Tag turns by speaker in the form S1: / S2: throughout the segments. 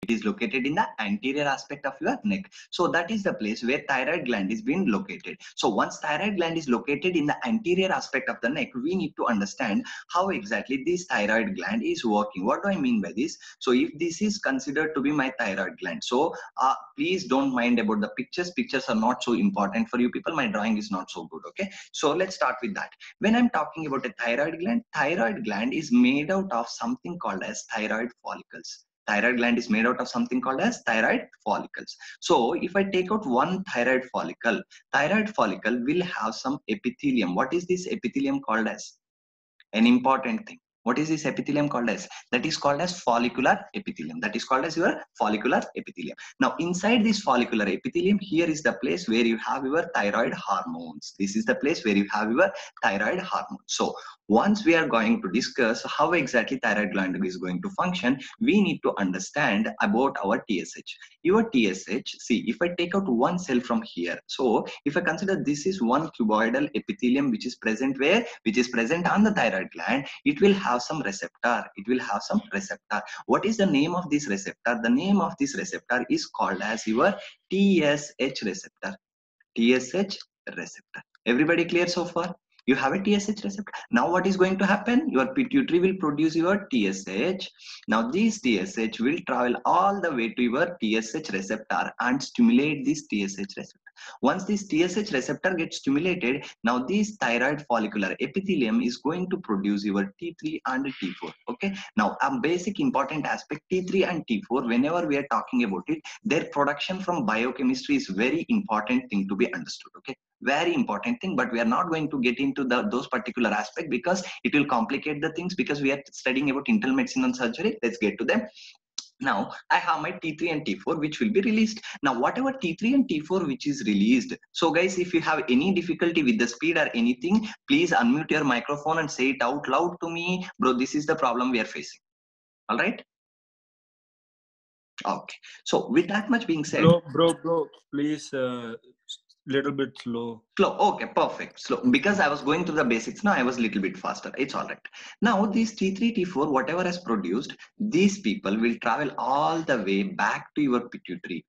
S1: It is located in the anterior aspect of your neck. So that is the place where thyroid gland is being located. So once thyroid gland is located in the anterior aspect of the neck, we need to understand how exactly this thyroid gland is working. What do I mean by this? So if this is considered to be my thyroid gland, so please don't mind about the pictures. Pictures are not so important for you people. My drawing is not so good. Okay, so let's start with that. When I'm talking about a thyroid gland is made out of something called as thyroid follicles. Thyroid gland is made out of something called as thyroid follicles. So if I take out one thyroid follicle will have some epithelium. What is this epithelium called as? An important thing. What is this epithelium called as? That is called as follicular epithelium. That is called as your follicular epithelium. Now inside this follicular epithelium, here is the place where you have your thyroid hormones. This is the place where you have your thyroid hormones. So once we are going to discuss how exactly thyroid gland is going to function, we need to understand about our TSH. Your TSH, see, if I take out one cell from here, so if I consider this is one cuboidal epithelium which is present where? Which is present on the thyroid gland, it will have some receptor. It will have some receptor. What is the name of this receptor? The name of this receptor is called as your TSH receptor. TSH receptor. Everybody clear so far? You have a TSH receptor. Now what is going to happen? Your pituitary will produce your TSH. Now this TSH will travel all the way to your TSH receptor and stimulate this TSH receptor. Once this TSH receptor gets stimulated, now this thyroid follicular epithelium is going to produce your T3 and T4. Okay. Now a basic important aspect, T3 and T4, whenever we are talking about it, their production from biochemistry is very important thing to be understood. Okay, very important thing, but we are not going to get into those particular aspect because it will complicate the things, because we are studying about internal medicine and surgery. Let's get to them. Now I have my T3 and T4 which will be released. Now whatever T3 and T4 which is released, so guys, if you have any difficulty with the speed or anything, please unmute your microphone and say it out loud to me. Bro, this is the problem we are facing. All right. Okay, so with that much being said,
S2: bro, please little bit slow.
S1: Okay, perfect. Slow, because I was going through the basics. Now I was a little bit faster. It's all right. Now these T3, T4, whatever has produced, these people will travel all the way back to your pituitary,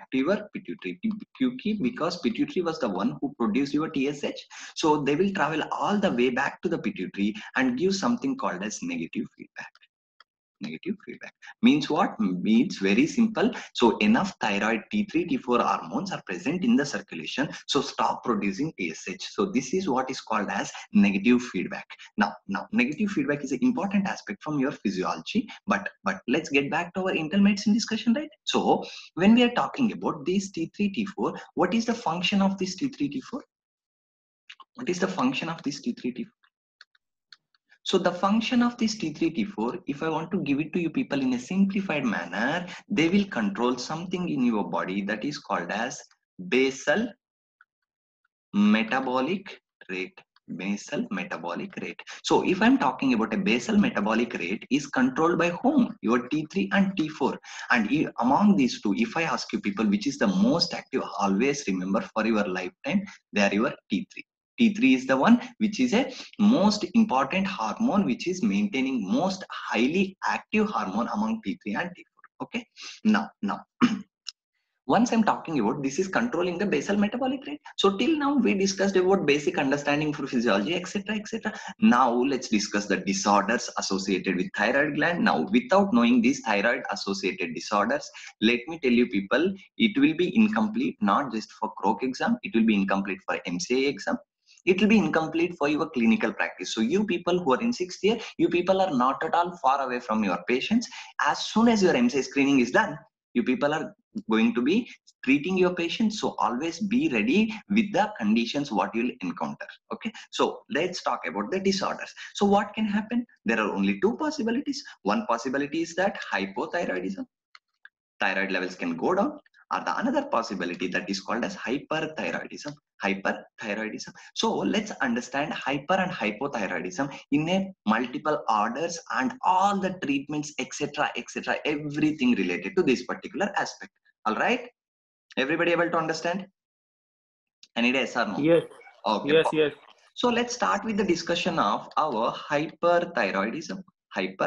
S1: because pituitary was the one who produced your TSH. So they will travel all the way back to the pituitary and give something called as negative feedback. Negative feedback means what? Means very simple. So enough thyroid T3, T4 hormones are present in the circulation, so stop producing TSH. So this is what is called as negative feedback. Now negative feedback is an important aspect from your physiology, but let's get back to our internal medicine discussion, right? So when we are talking about this T3, T4, what is the function of this T3, T4? What is the function of this T3, T4? So the function of this T3, T4, if I want to give it to you people in a simplified manner, they will control something in your body that is called as basal metabolic rate. Basal metabolic rate. So if I'm talking about a basal metabolic rate is controlled by whom? Your T3 and T4. And among these two, if I ask you people which is the most active, always remember for your lifetime, they are your T3. T3 is the one which is a most important hormone, which is maintaining most highly active hormone among T3 and T4. Okay. Now once I'm talking about this is controlling the basal metabolic rate. So till now we discussed about basic understanding for physiology, etc., etc. Now let's discuss the disorders associated with thyroid gland. Now without knowing these thyroid associated disorders, let me tell you people, it will be incomplete, not just for CROC exam, it will be incomplete for MCA exam. It will be incomplete for your clinical practice. So you people who are in 6th year, you people are not at all far away from your patients. As soon as your MCA screening is done, you people are going to be treating your patients. So always be ready with the conditions what you'll encounter. Okay, so let's talk about the disorders. So what can happen? There are only two possibilities. One possibility is that hypothyroidism, thyroid levels can go down, or the another possibility that is called as hyperthyroidism. So let's understand hyper and hypothyroidism in a multiple orders and all the treatments, etc., everything related to this particular aspect. All right, everybody able to understand? Any yes or no?
S2: Yes.
S1: Okay.
S2: Yes, yes.
S1: So let's start with the discussion of our hyperthyroidism.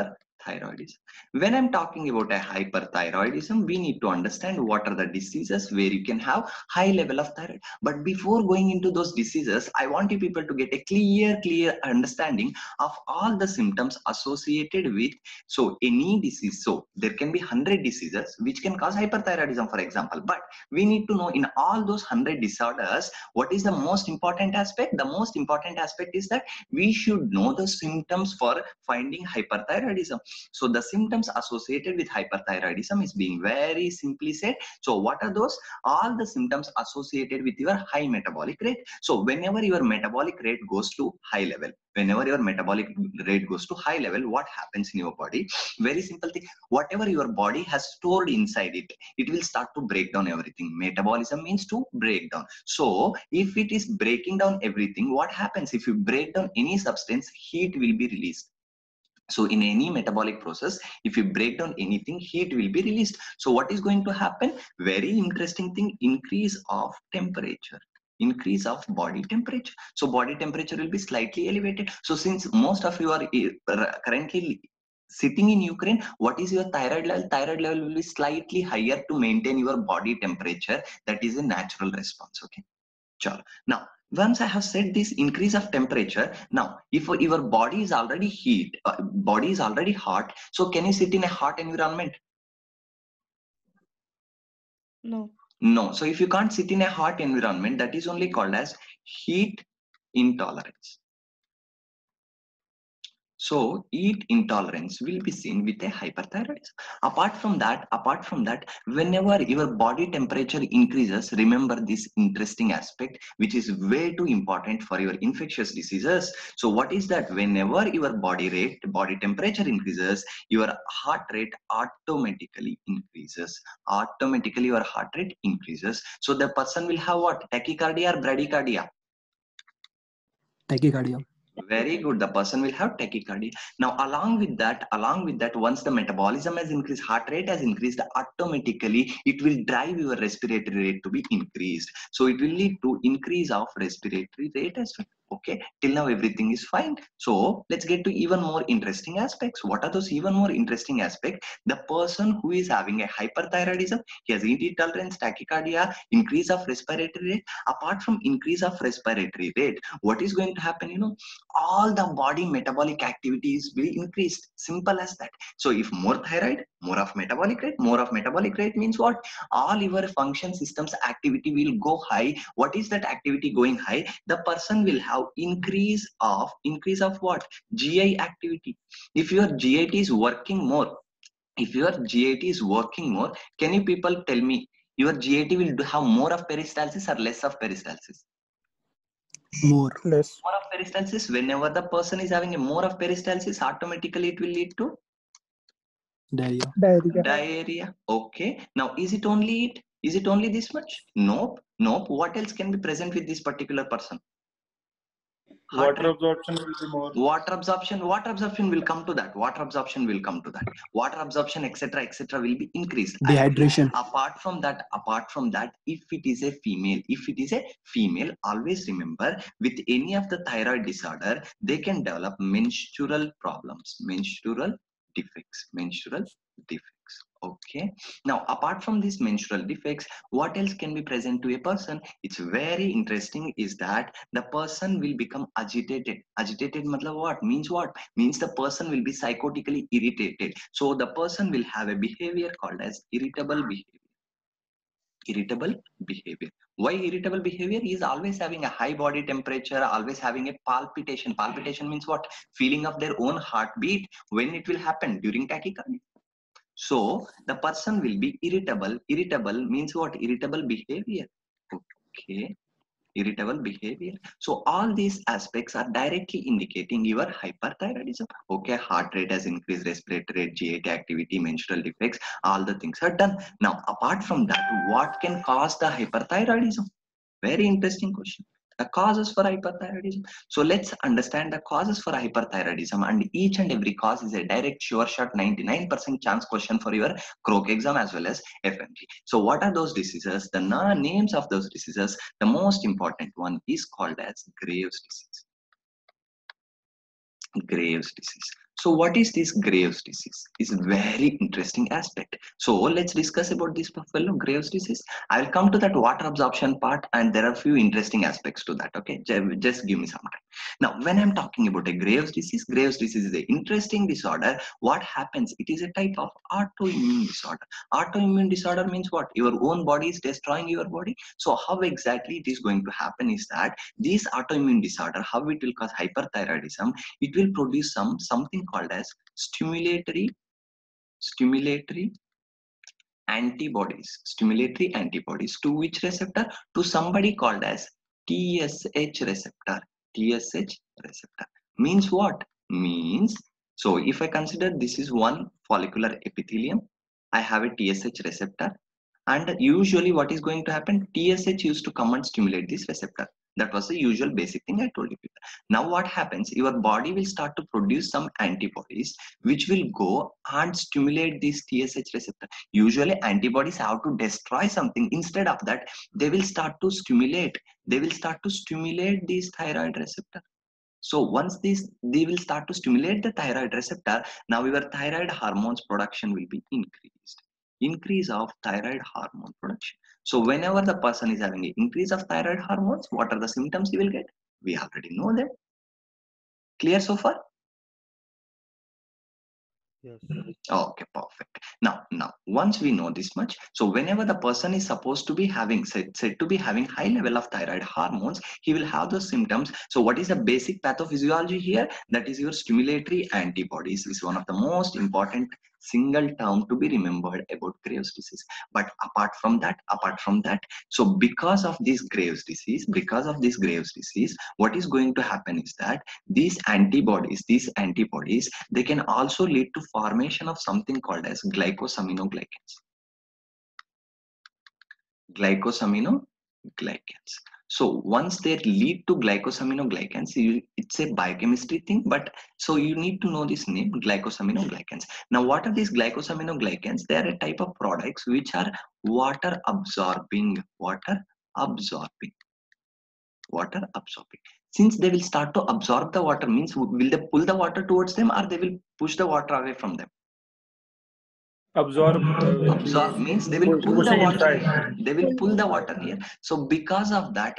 S1: hyperthyroidism. When I'm talking about a hyperthyroidism, we need to understand what are the diseases where you can have high level of thyroid. But before going into those diseases, I want you people to get a clear understanding of all the symptoms associated with any disease. So there can be 100 diseases which can cause hyperthyroidism, for example. But we need to know in all those 100 disorders, what is the most important aspect? The most important aspect is that we should know the symptoms for finding hyperthyroidism. So the symptoms associated with hyperthyroidism is being very simply said. So what are those? All the symptoms associated with your high metabolic rate. So whenever your metabolic rate goes to high level, whenever your metabolic rate goes to high level, what happens in your body? Very simple thing. Whatever your body has stored inside it, it will start to break down everything. Metabolism means to break down. So if it is breaking down everything, what happens? If you break down any substance, heat will be released. So in any metabolic process, if you break down anything, heat will be released. So what is going to happen? Very interesting thing, increase of temperature, increase of body temperature. So body temperature will be slightly elevated. So since most of you are currently sitting in Ukraine, what is your thyroid level? Thyroid level will be slightly higher to maintain your body temperature. That is a natural response. Okay. Sure. Now, once I have said this increase of temperature, now if your body is already body is already hot, so can you sit in a hot environment?
S3: No.
S1: No. So if you can't sit in a hot environment, that is only called as heat intolerance. So heat intolerance will be seen with a hyperthyroidism. Apart from that, whenever your body temperature increases, remember this interesting aspect, which is way too important for your infectious diseases. So what is that? Whenever your body temperature increases, your heart rate automatically increases. Automatically your heart rate increases. So the person will have what? Tachycardia or bradycardia?
S4: Tachycardia.
S1: Very good. The person will have tachycardia. Now, along with that, once the metabolism has increased, heart rate has increased, automatically it will drive your respiratory rate to be increased. So it will lead to increase of respiratory rate as well. Okay, till now everything is fine. So let's get to even more interesting aspects. What are those even more interesting aspects? The person who is having a hyperthyroidism, he has heat intolerance, tachycardia, increase of respiratory rate. Apart from increase of respiratory rate, what is going to happen? All the body metabolic activities will increase. Simple as that. So if more thyroid, more of metabolic rate. More of metabolic rate means what? All your function systems activity will go high. What is that activity going high? The person will have increase of what? GI activity. If your GIT is working more, can you people tell me your GIT will have more of peristalsis or less of peristalsis?
S4: More.
S2: Less.
S1: More of peristalsis. Whenever the person is having a more of peristalsis, automatically it will lead to diarrhea. Okay. Now, is it only it? Is it only this much? Nope. What else can be present with this particular person?
S2: Water absorption will be more.
S1: Water absorption will come to that. Water absorption, etc., will be increased.
S4: Dehydration.
S1: And apart from that, if it is a female, always remember, with any of the thyroid disorder, they can develop menstrual problems, menstrual defects. Okay. Now, apart from these menstrual defects, what else can be present to a person? It's very interesting is that the person will become agitated. Agitated means what? Means the person will be psychotically irritated. So the person will have a behavior called as irritable behavior. Why irritable behavior? He is always having a high body temperature, always having a palpitation. Palpitation means what? Feeling of their own heartbeat. When it will happen? During tachycardia. So the person will be irritable. Irritable means what? Irritable behavior. Okay. Irritable behavior. So all these aspects are directly indicating your hyperthyroidism. Okay, heart rate has increased, respiratory rate, GIT activity, menstrual defects, all the things are done. Now, apart from that, what can cause the hyperthyroidism? Very interesting question. The causes for hyperthyroidism. So let's understand the causes for hyperthyroidism, and each and every cause is a direct sure shot 99% chance question for your Croc exam as well as FMG. So what are those diseases? The names of those diseases. The most important one is called as Graves' disease. Graves' disease. So what is this Graves disease? It's a very interesting aspect. So let's discuss about this fellow Graves disease. I'll come to that water absorption part, and there are a few interesting aspects to that. Okay, just give me some time. Now, when I'm talking about a Graves disease is an interesting disorder. What happens? It is a type of autoimmune disorder. Autoimmune disorder means what? Your own body is destroying your body. So how exactly it is going to happen is that this autoimmune disorder, how it will cause hyperthyroidism, it will produce something called as stimulatory antibodies to which receptor? To somebody called as TSH receptor. TSH receptor means what? Means, so if I consider this is one follicular epithelium, I have a TSH receptor, and usually what is going to happen? TSH used to come and stimulate this receptor. That was the usual basic thing I told you people. Now what happens? Your body will start to produce some antibodies which will go and stimulate this TSH receptor. Usually antibodies have to destroy something. Instead of that, they will start to stimulate. They will start to stimulate this thyroid receptor. So once they will start to stimulate the thyroid receptor, now your thyroid hormones production will be increased. Increase of thyroid hormone production. So whenever the person is having an increase of thyroid hormones, what are the symptoms he will get? We already know that. Clear so far?
S3: Yes.
S1: Okay, perfect. Now, once we know this much, so whenever the person is supposed to be having, said to be having high level of thyroid hormones, he will have those symptoms. So what is the basic pathophysiology here? That is your stimulatory antibodies is one of the most important single term to be remembered about Graves disease. But apart from that, so because of this Graves disease, what is going to happen is that these antibodies, they can also lead to formation of something called as glycosaminoglycans. So once they lead to glycosaminoglycans, it's a biochemistry thing, but so you need to know this name, glycosaminoglycans. Now, what are these glycosaminoglycans? They are a type of products which are water absorbing. Since they will start to absorb the water, means will they pull the water towards them or they will push the water away from them?
S2: Absorb.
S1: Absorb means they will pull the
S2: pushing
S1: water.
S2: inside.
S1: They will pull the water here. So because of that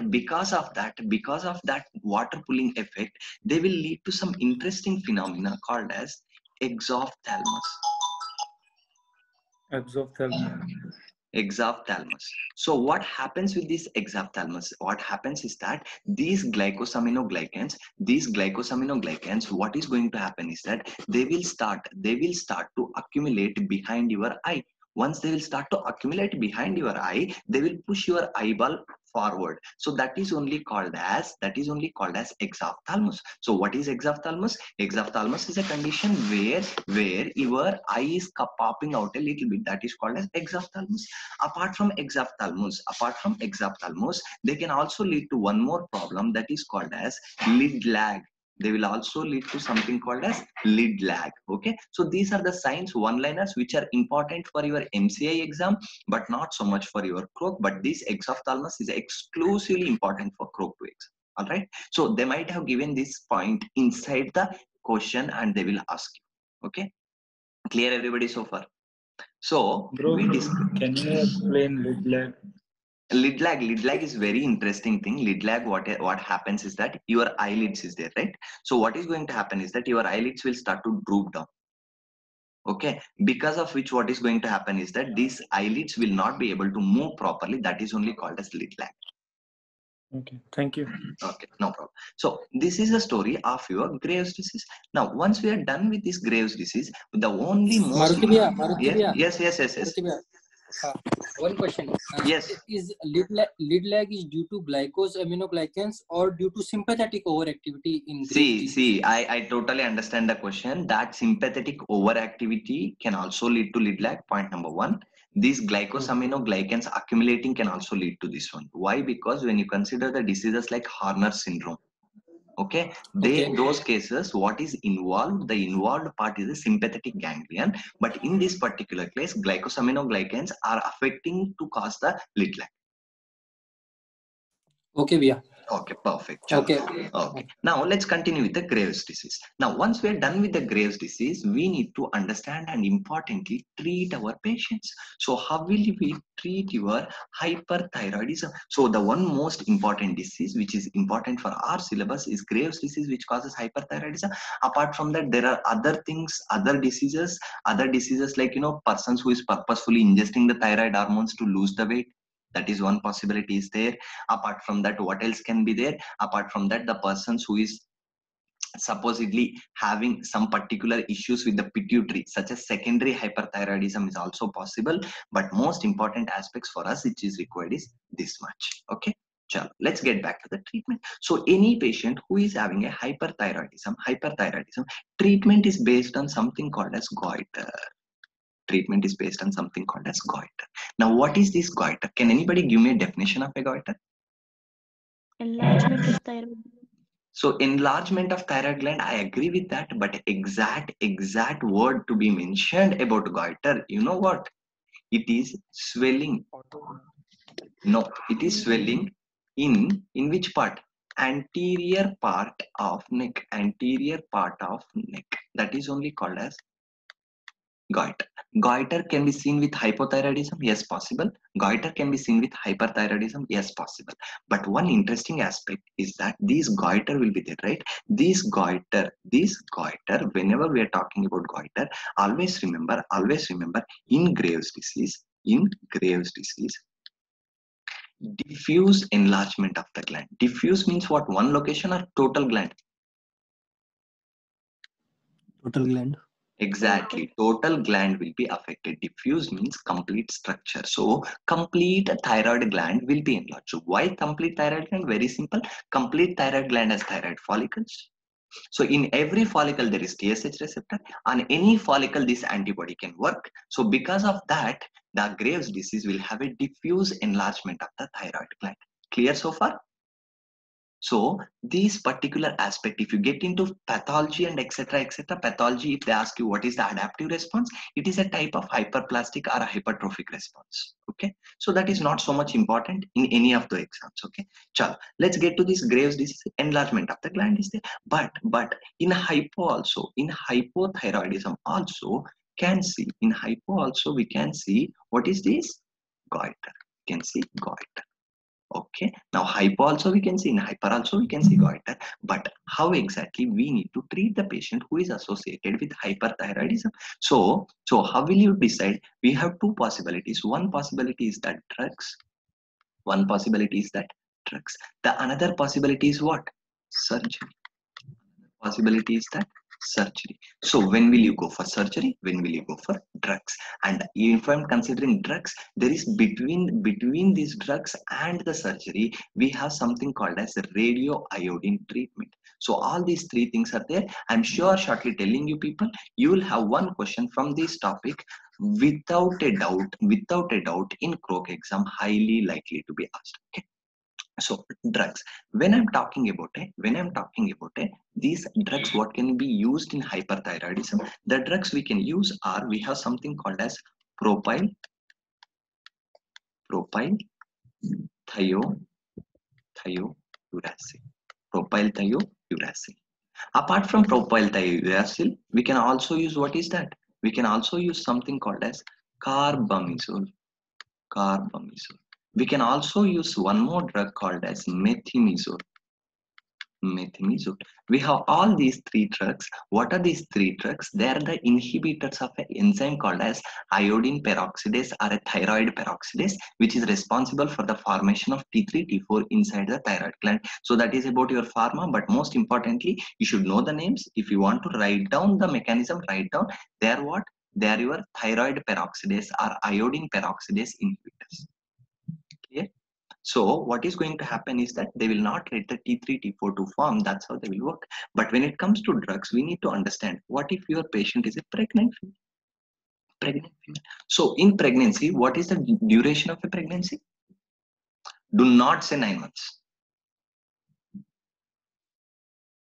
S1: water pulling effect, they will lead to some interesting phenomena called as exophthalmos. Exophthalmos. So what happens with this exophthalmos? What happens is that these glycosaminoglycans, what is going to happen is that they will start to accumulate behind your eye. Once they will start to accumulate behind your eye, they will push your eyeball forward. So that is only called as exophthalmos. So what is exophthalmos? Exophthalmos is a condition where your eye is popping out a little bit. That is called as exophthalmos. Apart from exophthalmos, they can also lead to one more problem that is called as lid lag. They will also lead to something called as lid lag. Okay, so these are the signs, one-liners which are important for your MCI exam, but not so much for your croak. But this exophthalmos is exclusively important for croak 2 exam. All right, so they might have given this point inside the question and they will ask you. Okay, clear everybody so far? So
S2: Bro, can you explain lid lag?
S1: Lid lag is very interesting thing. Lid lag, what happens is that your eyelids is there, right? So what is going to happen is that your eyelids will start to droop down. Okay, because of which what is going to happen is that these eyelids will not be able to move properly. That is only called as lid lag.
S2: Okay, thank you.
S1: Okay, no problem. So this is the story of your Graves disease. Now, once we are done with this Graves disease, the only most yes.
S5: One question.
S1: Yes.
S5: Is lid lag is due to glycosaminoglycans or due to sympathetic overactivity in Graves disease?
S1: See, I totally understand the question. That sympathetic overactivity can also lead to lid lag. Point number one. These glycosaminoglycans accumulating can also lead to this one. Why? Because when you consider the diseases like Horner syndrome, okay, those cases, what is involved? The involved part is the sympathetic ganglion, but in this particular case, glycosaminoglycans are affecting to cause the lid lag.
S5: Okay, Bhaiya.
S1: Okay, perfect.
S5: Okay.
S1: Okay. Now let's continue with the Graves' disease. Now, once we are done with the Graves' disease, we need to understand and importantly treat our patients. So, how will we treat your hyperthyroidism? So, the one most important disease which is important for our syllabus is Graves' disease, which causes hyperthyroidism. Apart from that, there are other things, other diseases like persons who is purposefully ingesting the thyroid hormones to lose the weight. That is one possibility is there. Apart from that, what else can be there? Apart from that, the persons who is supposedly having some particular issues with the pituitary, such as secondary hyperthyroidism, is also possible. But most important aspects for us which is required is this much. Okay, let's get back to the treatment. So any patient who is having a hyperthyroidism, treatment is based on something called as goiter. Treatment is based on something called as goiter. Now, what is this goiter? Can anybody give me a definition of a goiter?
S3: Enlargement of thyroid.
S1: So enlargement of thyroid gland, I agree with that, but exact word to be mentioned about goiter, you know what? It is swelling. No, it is swelling in which part? Anterior part of neck. Anterior part of neck. That is only called as goiter. Goiter can be seen with hypothyroidism, yes, possible. Goiter can be seen with hyperthyroidism, yes, possible. But one interesting aspect is that these goiter will be there, right? This goiter, whenever we are talking about goiter, always remember, in Graves' disease, diffuse enlargement of the gland. Diffuse means what? One location or total gland?
S4: Total gland.
S1: Exactly. Total gland will be affected. Diffuse means complete structure. So complete thyroid gland will be enlarged. So why complete thyroid gland? Very simple. Complete thyroid gland has thyroid follicles. So in every follicle there is TSH receptor. On any follicle this antibody can work. So because of that, the Graves' disease will have a diffuse enlargement of the thyroid gland. Clear so far? So these particular aspect, if you get into pathology and etc., pathology, if they ask you what is the adaptive response, it is a type of hyperplastic or a hypertrophic response. Okay, so that is not so much important in any of the exams. Okay, chalo, let's get to this Graves' disease. Enlargement of the gland is there, but in hypothyroidism also can see, in hypo also we can see what is this? Goiter. You can see goiter. Okay, now hypo also we can see, in hyper also we can see goiter, but how exactly we need to treat the patient who is associated with hyperthyroidism? So how will you decide? We have two possibilities. One possibility is that drugs. The another possibility is what? Surgery. Possibility is that surgery. So when will you go for surgery? When will you go for drugs? And if I'm considering drugs, there is between these drugs and the surgery, we have something called as radioiodine treatment. So all these three things are there. I'm sure shortly telling you people, you will have one question from this topic without a doubt in Croak exam, highly likely to be asked. Okay. So drugs, when I'm talking about these drugs, what can be used in hyperthyroidism? The drugs we can use are, we have something called as propyl thiouracil. Apart from propyl thiouracil, we can also use, what is that? We can also use something called as carbamazole. We can also use one more drug called as methimazole. We have all these three drugs. What are these three drugs? They are the inhibitors of an enzyme called as iodine peroxidase or a thyroid peroxidase, which is responsible for the formation of T3, T4 inside the thyroid gland. So that is about your pharma, but most importantly, you should know the names. If you want to write down the mechanism, write down. They are what? They are your thyroid peroxidase or iodine peroxidase inhibitors. Clear? So what is going to happen is that they will not let the T3, T4 to form. That's how they will work. But when it comes to drugs, we need to understand, what if your patient is a pregnant female? So in pregnancy, what is the duration of a pregnancy? Do not say 9 months.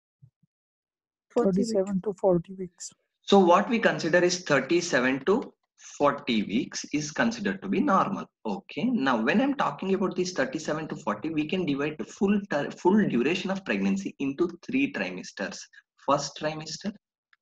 S3: 40
S6: 37 to 40 weeks.
S1: So what we consider is 37 to 40 weeks is considered to be normal. Okay, now when I'm talking about this 37 to 40, we can divide the full duration of pregnancy into 3 trimesters. First trimester,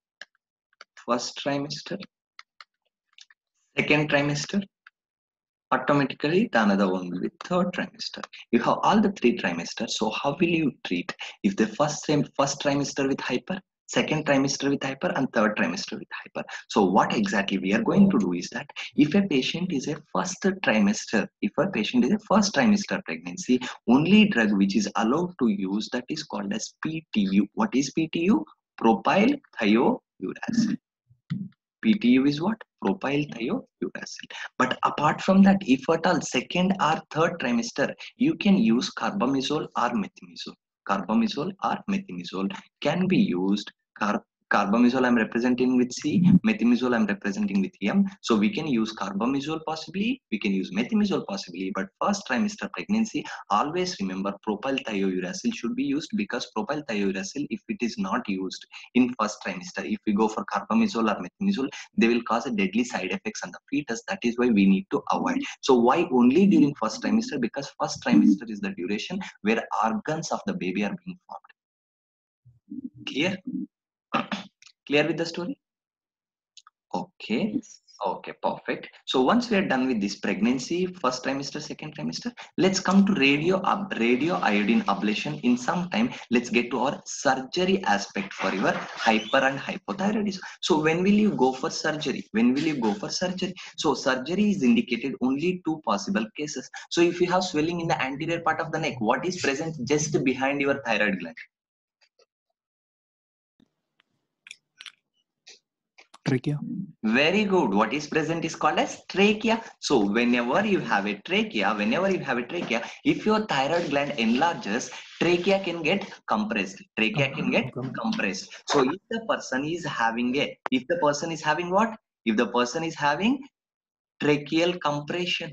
S1: second trimester, automatically the another one will be third trimester. You have all the 3 trimesters. So how will you treat if the first trimester with hyper, second trimester with hyper, and third trimester with hyper? So what exactly we are going to do is that if a patient is a first trimester pregnancy, only drug which is allowed to use, that is called as PTU. What is PTU? Propyl thiouracil. PTU is what? Propyl thiouracil. But apart from that, if at all second or third trimester, you can use carbamazole or methimazole. Carbamazole or methimazole can be used. Carbamazole I'm representing with C, methimazole I'm representing with M. So we can use carbamazole possibly, we can use methimazole possibly, but first trimester pregnancy, always remember propyl thiouracil should be used, because propyl thiouracil, if it is not used in first trimester, if we go for carbamazole or methimazole, they will cause a deadly side effects on the fetus. That is why we need to avoid. So why only during first trimester? Because first trimester is the duration where organs of the baby are being formed. Clear? Clear with the story? Okay.
S3: Yes.
S1: Okay, perfect. So once we are done with this pregnancy, first trimester, second trimester, let's come to radio iodine ablation in some time. Let's get to our surgery aspect for your hyper and hypothyroidism. So when will you go for surgery? So surgery is indicated only 2 possible cases. So if you have swelling in the anterior part of the neck, what is present just behind your thyroid gland?
S4: Trachea.
S1: Very good. What is present is called as trachea. So whenever you have a trachea, if your thyroid gland enlarges, trachea can get compressed. So if the person is having what? If the person is having tracheal compression.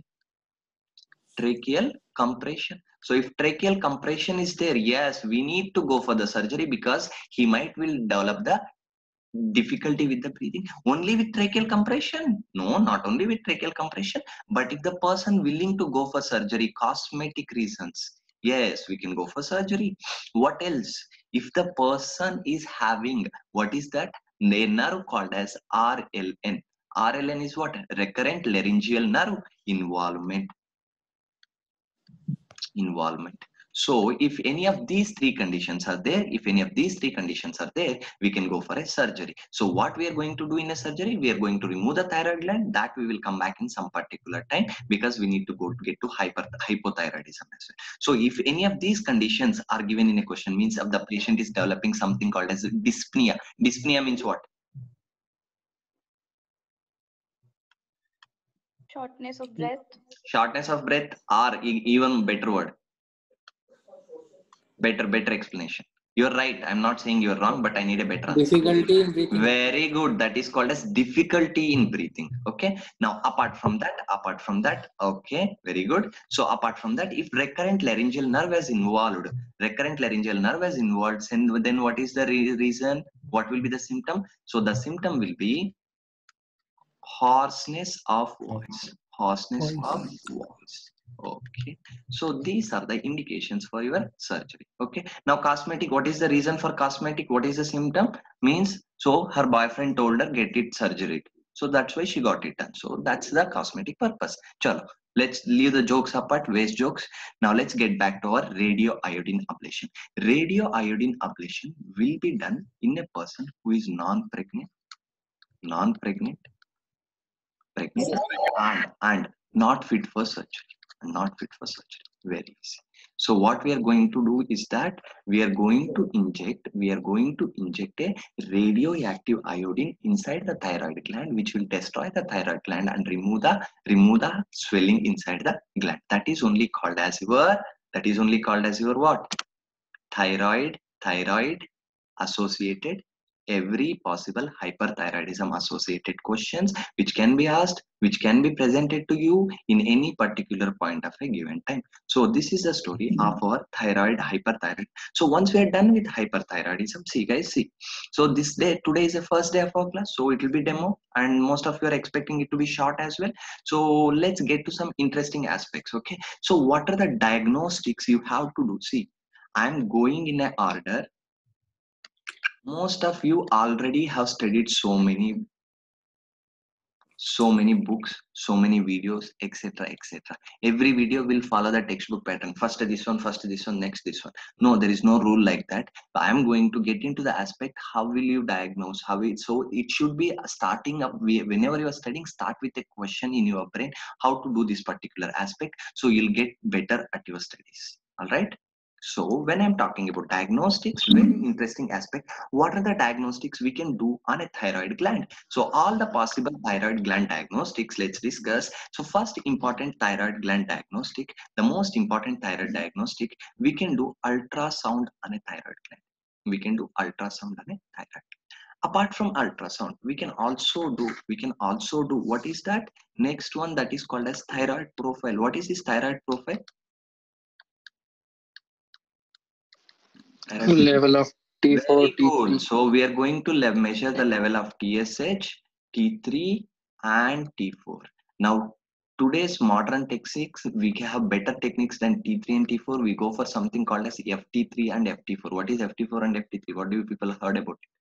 S1: So if tracheal compression is there, yes, we need to go for the surgery, because he will develop the difficulty with the breathing. Only with tracheal compression? No, not only with tracheal compression, but if the person willing to go for surgery, cosmetic reasons, yes, we can go for surgery. What else? If the person is having, what is that? A nerve called as RLN. RLN is what? Recurrent laryngeal nerve involvement. So if any of these 3 conditions are there, we can go for a surgery. So what we are going to do in a surgery? We are going to remove the thyroid gland. That we will come back in some particular time, because we need to get to hypothyroidism as well. So if any of these conditions are given in a question, means if the patient is developing something called as dyspnea. Dyspnea means what?
S3: Shortness of breath.
S1: Shortness of breath, or even better word. Better explanation. You're right. I'm not saying you're wrong, but I need a better answer.
S5: Difficulty in breathing.
S1: Very good. That is called as difficulty in breathing. Okay. Now, apart from that, okay, very good. So apart from that, if recurrent laryngeal nerve is involved, then what is the reason? What will be the symptom? So the symptom will be hoarseness of voice. Okay, so these are the indications for your surgery. Okay, now cosmetic, what is the reason for cosmetic? What is the symptom? Means, so her boyfriend told her get it surgery, so that's why she got it done. So that's the cosmetic purpose. Chalo, let's leave the jokes apart, waste jokes. Now let's get back to our radio iodine ablation. Radio iodine ablation will be done in a person who is non-pregnant, and not fit for surgery. Very easy. So what we are going to do is that we are going to inject a radioactive iodine inside the thyroid gland, which will destroy the thyroid gland and remove the swelling inside the gland. That is only called as your what? Thyroid associated every possible hyperthyroidism associated questions which can be asked, which can be presented to you in any particular point of a given time. So this is the story of our thyroid hyperthyroid. So once we are done with hyperthyroidism, see guys, see. So this day, today is the first day of our class, so it will be demo, and most of you are expecting it to be short as well. So let's get to some interesting aspects. Okay, so what are the diagnostics you have to do? See, I'm going in an order. Most of you already have studied so many books, so many videos, etc., etc. Every video will follow the textbook pattern. First this one, next this one. No, there is no rule like that. I am going to get into the aspect how will you diagnose, how it, so it should be starting up whenever you are studying, start with a question in your brain how to do this particular aspect, so you'll get better at your studies. All right. So when I'm talking about diagnostics, very interesting aspect. What are the diagnostics we can do on a thyroid gland? So all the possible thyroid gland diagnostics, let's discuss. So first important thyroid gland diagnostic, the most important thyroid diagnostic, we can do ultrasound on a thyroid gland. We can do ultrasound on a thyroid. Apart from ultrasound, we can also do what is that? Next one, that is called as thyroid profile. What is this thyroid profile?
S3: Level of T4,
S1: Very
S3: T3.
S1: good. So we are going to measure the level of TSH, T3 and T4. Now today's modern techniques, we have better techniques than T3 and T4. We go for something called as FT3 and FT4. What is FT4 and FT3? What do you people heard about it?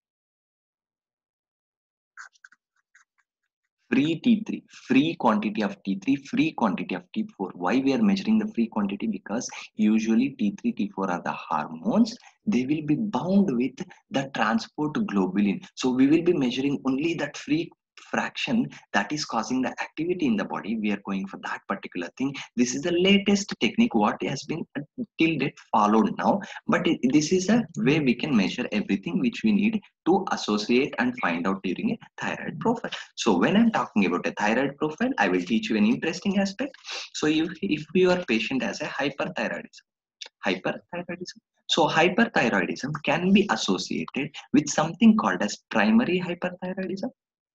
S1: Free T3, free quantity of T3, free quantity of T4. Why we are measuring the free quantity? Because usually T3, T4 are the hormones. They will be bound with the transport globulin. So we will be measuring only that free fraction that is causing the activity in the body. We are going for that particular thing. This is the latest technique what has been till date followed now, but this is a way we can measure everything which we need to associate and find out during a thyroid profile. So when I'm talking about a thyroid profile, I will teach you an interesting aspect. So if your patient has a hyperthyroidism, so hyperthyroidism can be associated with something called as primary hyperthyroidism.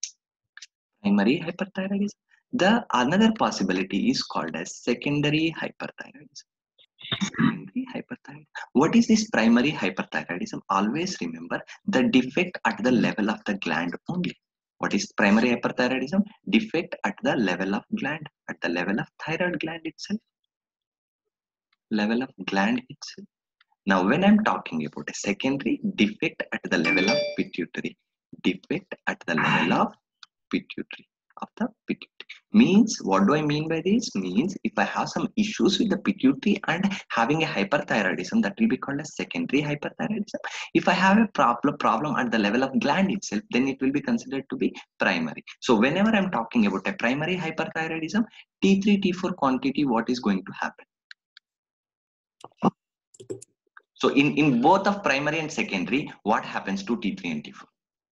S1: The another possibility is called as secondary hyperthyroidism. What is this primary hyperthyroidism? Always remember the defect at the level of the gland only. What is primary hyperthyroidism? Defect at the level of gland, at the level of thyroid gland itself. Level of gland itself. Now, when I'm talking about a secondary, defect at the level of pituitary. Defect at the level of pituitary. Means, what do I mean by this? Means if I have some issues with the pituitary and having a hyperthyroidism, that will be called as secondary hyperthyroidism. If I have a problem at the level of gland itself, then it will be considered to be primary. So whenever I'm talking about a primary hyperthyroidism, T3, T4 quantity, what is going to happen? So in both of primary and secondary, what happens to T3 and T4?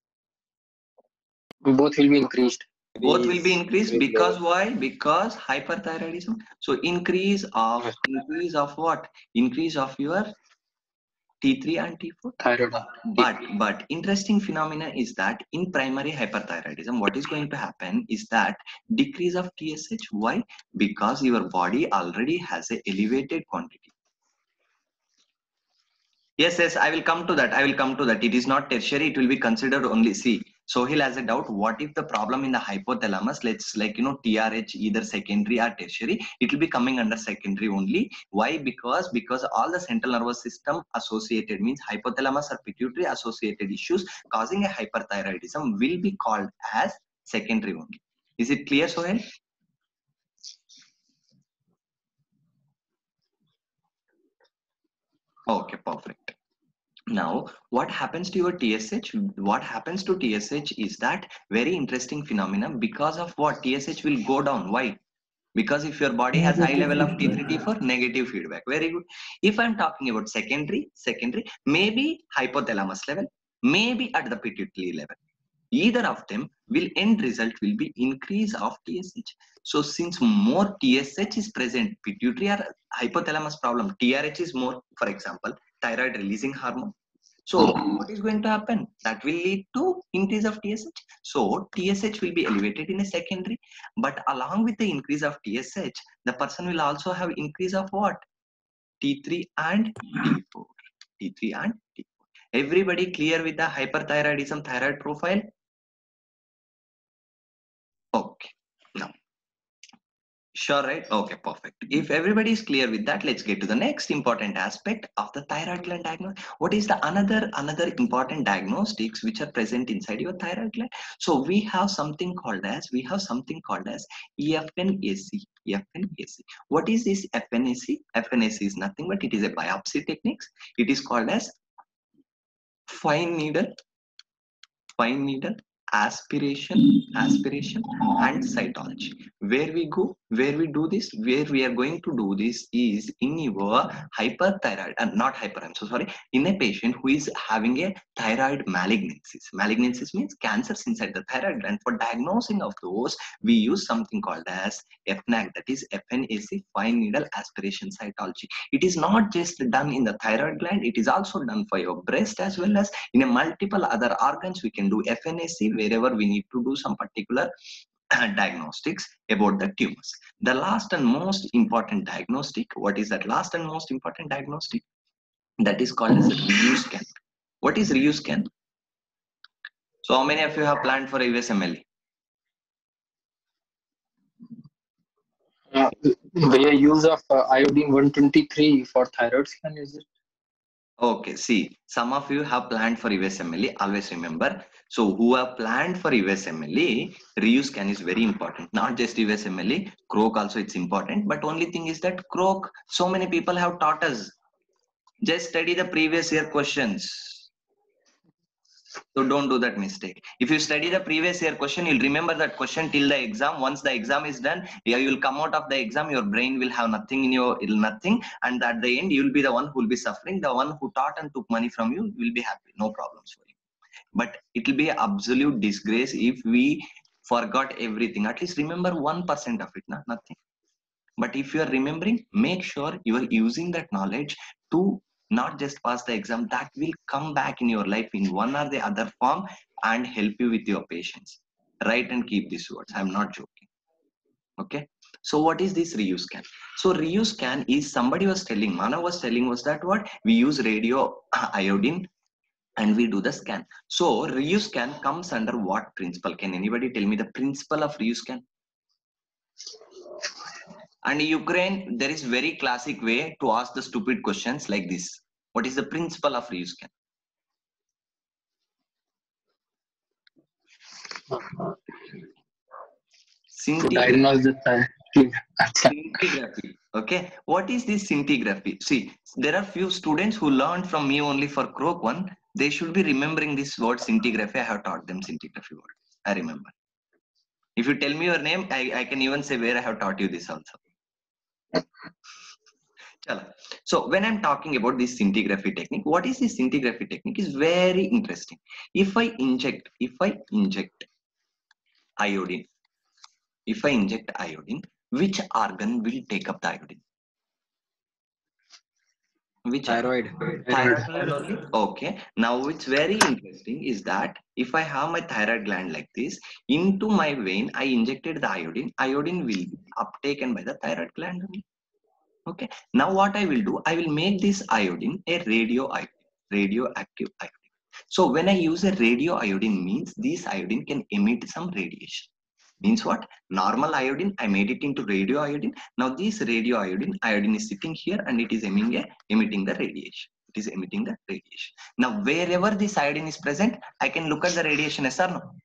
S3: Both will be increased.
S1: Both will be increased because why? Because hyperthyroidism. So increase of what? Increase of your T3 and T4.
S3: Thyroid.
S1: But interesting phenomena is that in primary hyperthyroidism, what is going to happen is that decrease of TSH. Why? Because your body already has a elevated quantity. Yes, I will come to that. It is not tertiary, it will be considered only. See, Sohil has a doubt. What if the problem in the hypothalamus, let's TRH, either secondary or tertiary, it will be coming under secondary only. Why? Because all the central nervous system associated, means hypothalamus or pituitary associated issues causing a hyperthyroidism will be called as secondary only. Is it clear, Sohil? Okay, perfect. Now, what happens to your TSH? What happens to TSH is that very interesting phenomenon. Because of what? TSH will go down. Why? Because if your body has high level of T3, T4, negative feedback. Very good. If I'm talking about secondary, maybe hypothalamus level, maybe at the pituitary level. Either of them will end result will be increase of TSH. So since more TSH is present, pituitary or hypothalamus problem, TRH is more, for example, thyroid releasing hormone. So what is going to happen? That will lead to increase of TSH. So TSH will be elevated in a secondary, but along with the increase of TSH, the person will also have increase of what? T3 and T4. T3 and T4. Everybody clear with the hyperthyroidism thyroid profile? Okay. Now, sure, right? Okay, perfect. If everybody is clear with that, let's get to the next important aspect of the thyroid gland diagnosis. What is the another important diagnostics which are present inside your thyroid gland? So we have something called as FNAC. FNAC. What is this FNAC? FNAC is nothing but it is a biopsy technique. It is called as fine needle aspiration and cytology. Where we do this, where we are going to do this is in your hyperthyroid, not hyper, I'm so sorry, in a patient who is having a thyroid malignancies means cancers inside the thyroid gland. For diagnosing of those, we use something called as FNAC, that is FNAC, fine needle aspiration cytology. It is not just done in the thyroid gland, it is also done for your breast as well as in a multiple other organs. We can do FNAC wherever we need to do some particular diagnostics about the tumors. The last and most important diagnostic, what is that last and most important diagnostic? That is called as ReuScan. What is ReuScan? So how many of you have planned for USMLE?
S3: Via use of iodine 123 for thyroid scan, is it?
S1: Okay, see, some of you have planned for USMLE, always remember. So who have planned for USMLE, ReuScan is very important. Not just USMLE, Croak also it's important. But only thing is that Croak, so many people have taught us. Just study the previous year questions. So don't do that mistake. If you study the previous year question, you'll remember that question till the exam. Once the exam is done, you'll come out of the exam, your brain will have nothing in your, nothing. And at the end, you'll be the one who will be suffering. The one who taught and took money from you will be happy. No problems for you. But it will be an absolute disgrace if we forgot everything. At least remember 1% of it, nothing. But if you are remembering, make sure you are using that knowledge to not just pass the exam, that will come back in your life in one or the other form and help you with your patients. Write and keep these words. I'm not joking. Okay. So what is this ReuScan? So ReuScan is, somebody was telling, Manav was telling was that what we use radio iodine and we do the scan. So ReuScan comes under what principle? Can anybody tell me the principle of ReuScan? And in Ukraine, there is very classic way to ask the stupid questions like this. What is the principle of ReuScan?
S3: To diagnose the thyroid.
S1: Scintigraphy. Okay. What is this scintigraphy? See, there are few students who learned from me only for Croak 1. They should be remembering this word scintigraphy. I have taught them scintigraphy word. I remember. If you tell me your name, I can even say where I have taught you this also. So when I'm talking about this scintigraphy technique, what is this scintigraphy technique is very interesting. If I inject iodine, which organ will take up the iodine? Which
S3: Thyroid.
S1: thyroid gland only? Okay. Now it's very interesting is that if I have my thyroid gland like this, into my vein, I injected the iodine. Iodine will be uptaken by the thyroid gland only. Okay. Now what I will do, I will make this iodine a radioactive iodine. So when I use a radioiodine means this iodine can emit some radiation. Means what? Normal iodine, I made it into radioiodine. Now this iodine is sitting here and it is emitting the radiation. It is emitting the radiation. Now wherever this iodine is present, I can look at the radiation, yes or no?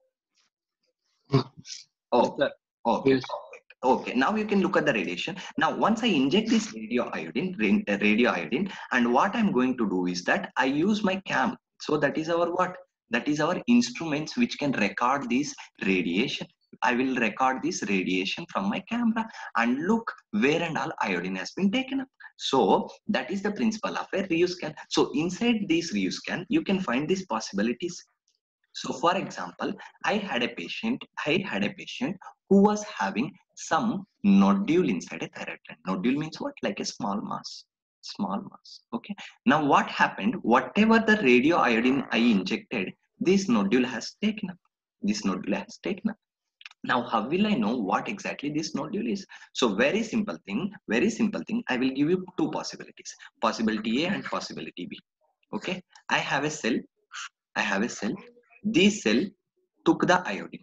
S1: Oh, okay.
S3: Yes.
S1: Okay, now you can look at the radiation. Now, once I inject this radioiodine, and what I'm going to do is that I use my cam. So that is our what? That is our instruments which can record this radiation. I will record this radiation from my camera and look where and all iodine has been taken up. So that is the principle of a ReuScan. So inside this ReuScan, you can find these possibilities. So for example, I had a patient who was having some nodule inside a thyroid gland. Nodule means what? Like a small mass. Small mass. Okay. Now what happened? Whatever the radioiodine I injected, this nodule has taken up. This nodule has taken up. Now how will I know what exactly this nodule is? So very simple thing. I will give you two possibilities. Possibility A and possibility B. Okay. I have a cell. This cell took the iodine.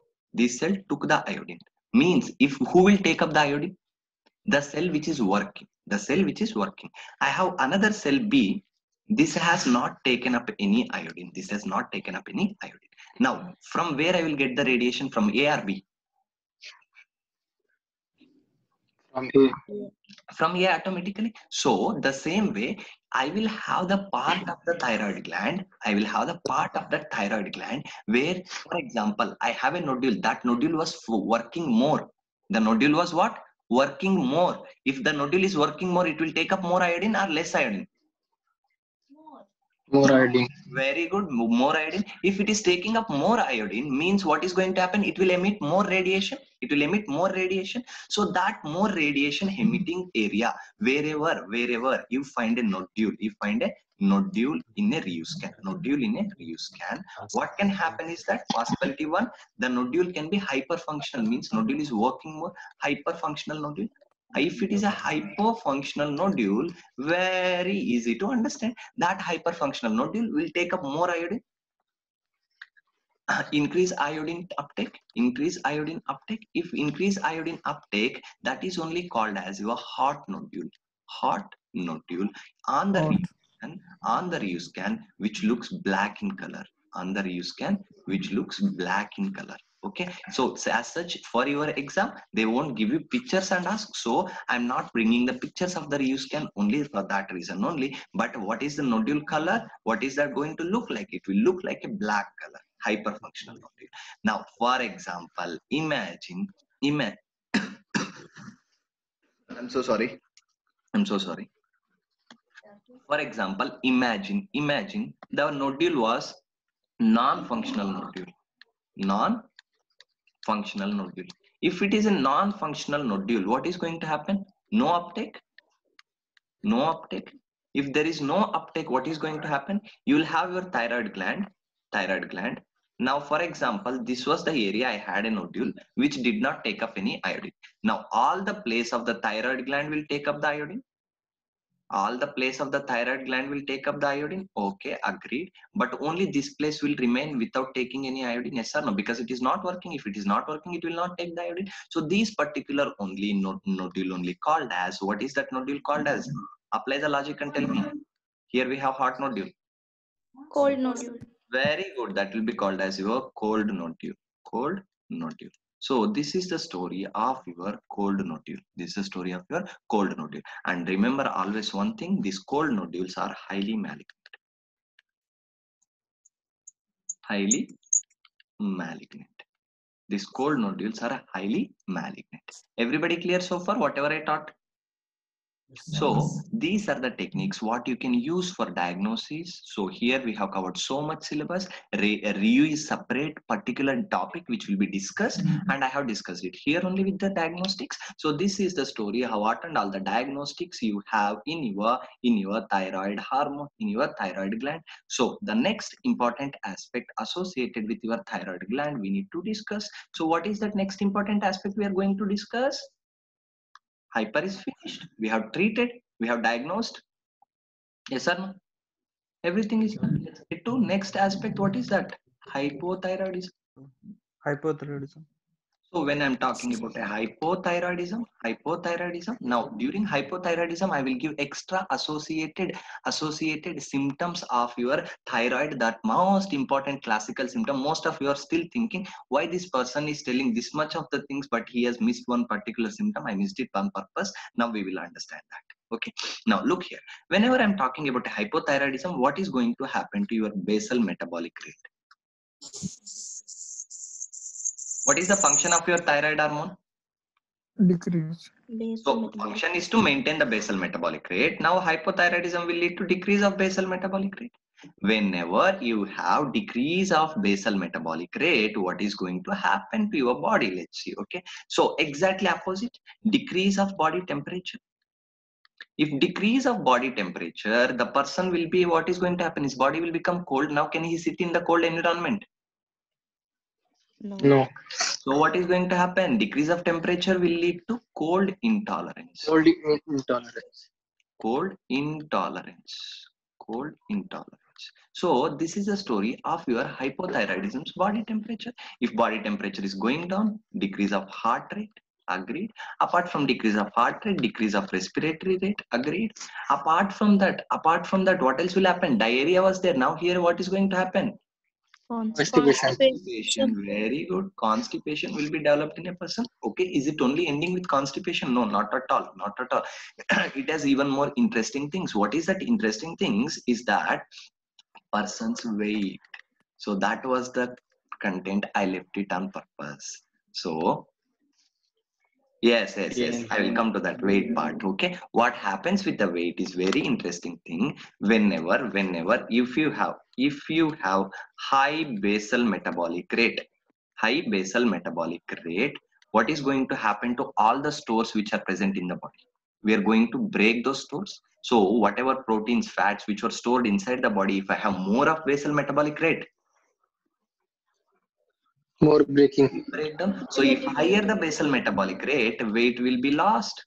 S1: Means if who will take up the iodine? The cell which is working. I have another cell B. This has not taken up any iodine. Now from where I will get the radiation, from A or B?
S3: From A.
S1: From A automatically. So the same way, I will have the part of the thyroid gland. Where, for example, I have a nodule. That nodule was working more. The nodule was what? Working more. If the nodule is working more, it will take up more iodine or less iodine?
S3: More iodine.
S1: Very good. More iodine. If it is taking up more iodine, means what is going to happen? It will emit more radiation. So that more radiation emitting area, wherever you find a nodule, in a Ryu scan, what can happen is that possibility one, the nodule can be hyperfunctional, means nodule is working more. Hyperfunctional nodule. If it is a hypofunctional nodule, very easy to understand. That hyperfunctional nodule will take up more iodine. Increase iodine uptake. If increase iodine uptake, that is only called as your hot nodule. On the Ryu scan, which looks black in color. Okay, so as such, for your exam, they won't give you pictures and ask. So I'm not bringing the pictures of the Ryu scan only for that reason only. But what is the nodule color? What is that going to look like? It will look like a black color, hyperfunctional nodule. Now, for example, imagine. I'm so sorry. For example, imagine the nodule was non-functional nodule. If it is a non-functional nodule, what is going to happen? No uptake. If there is no uptake, what is going to happen? You will have your thyroid gland. Now, for example, this was the area I had a nodule which did not take up any iodine. Now, all the place of the thyroid gland will take up the iodine. Okay, agreed. But only this place will remain without taking any iodine, yes or no? Because it is not working. If it is not working, it will not take the iodine. So these particular only nodule only called as, what is that nodule called as? Apply the logic and tell me. Here we have hot nodule.
S6: Cold nodule.
S1: Very good. That will be called as your cold nodule. So this is the story of your cold nodule. And remember always one thing, these cold nodules are highly malignant. These cold nodules are highly malignant. Everybody clear so far, whatever I taught? So these are the techniques what you can use for diagnosis. So here we have covered so much syllabus. Ryu is separate particular topic which will be discussed, and I have discussed it here only with the diagnostics. So this is the story how what and all the diagnostics you have in your thyroid hormone, in your thyroid gland. So the next important aspect associated with your thyroid gland we need to discuss. So what is that next important aspect we are going to discuss? Hyper is finished. We have treated, we have diagnosed. Yes or no? Everything is done. Let's get to next aspect. What is that? Hypothyroidism. So when I'm talking about a hypothyroidism, now during hypothyroidism, I will give extra associated symptoms of your thyroid. That most important classical symptom. Most of you are still thinking why this person is telling this much of the things, but he has missed one particular symptom. I missed it on purpose. Now we will understand that. Okay. Now look here. Whenever I'm talking about a hypothyroidism, what is going to happen to your basal metabolic rate? What is the function of your thyroid hormone?
S4: Decrease.
S1: So function is to maintain the basal metabolic rate. Now hypothyroidism will lead to decrease of basal metabolic rate. Whenever you have decrease of basal metabolic rate, what is going to happen to your body? Let's see. Okay. So exactly opposite, decrease of body temperature. If decrease of body temperature, the person will be, what is going to happen? His body will become cold. Now, can he sit in the cold environment?
S3: No.
S1: So what is going to happen? Decrease of temperature will lead to cold intolerance.
S3: Cold intolerance.
S1: Cold intolerance. Cold intolerance. So this is a story of your hypothyroidism's body temperature. If body temperature is going down, decrease of heart rate. Agreed. Apart from decrease of heart rate, decrease of respiratory rate. Agreed. Apart from that, what else will happen? Diarrhea was there. Now here, what is going to happen?
S3: Constipation.
S1: Constipation. Very good. Constipation will be developed in a person. Okay. Is it only ending with constipation? No, not at all. Not at all. It has even more interesting things. What is that interesting things? Is that person's weight. So that was the content. I left it on purpose. So yes. I will come to that weight part. Okay. What happens with the weight is very interesting thing. Whenever, if you have high basal metabolic rate, what is going to happen to all the stores which are present in the body? We are going to break those stores. So whatever proteins, fats which were stored inside the body, if I have more of basal metabolic rate,
S3: More breaking.
S1: breakdown. So if higher the basal metabolic rate, weight will be lost.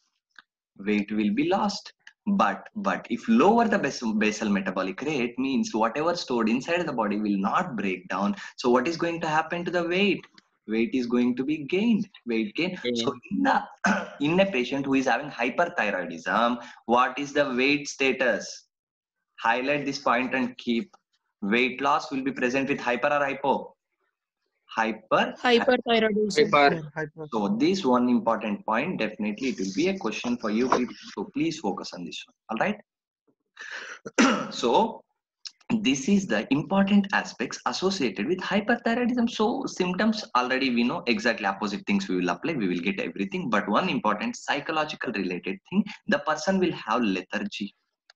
S1: But if lower the basal metabolic rate, means whatever stored inside the body will not break down. So what is going to happen to the weight? Weight is going to be gained. Weight gain. So in a patient who is having hyperthyroidism, what is the weight status? Highlight this point and keep. Weight loss will be present with hyper or hypo?
S6: Hyperthyroidism.
S3: Hyper.
S1: So this one important point, definitely it will be a question for you people. So please focus on this one. All right. So this is the important aspects associated with hyperthyroidism. So symptoms already we know, exactly opposite things we will apply, we will get everything. But one important psychological related thing, the person will have lethargy.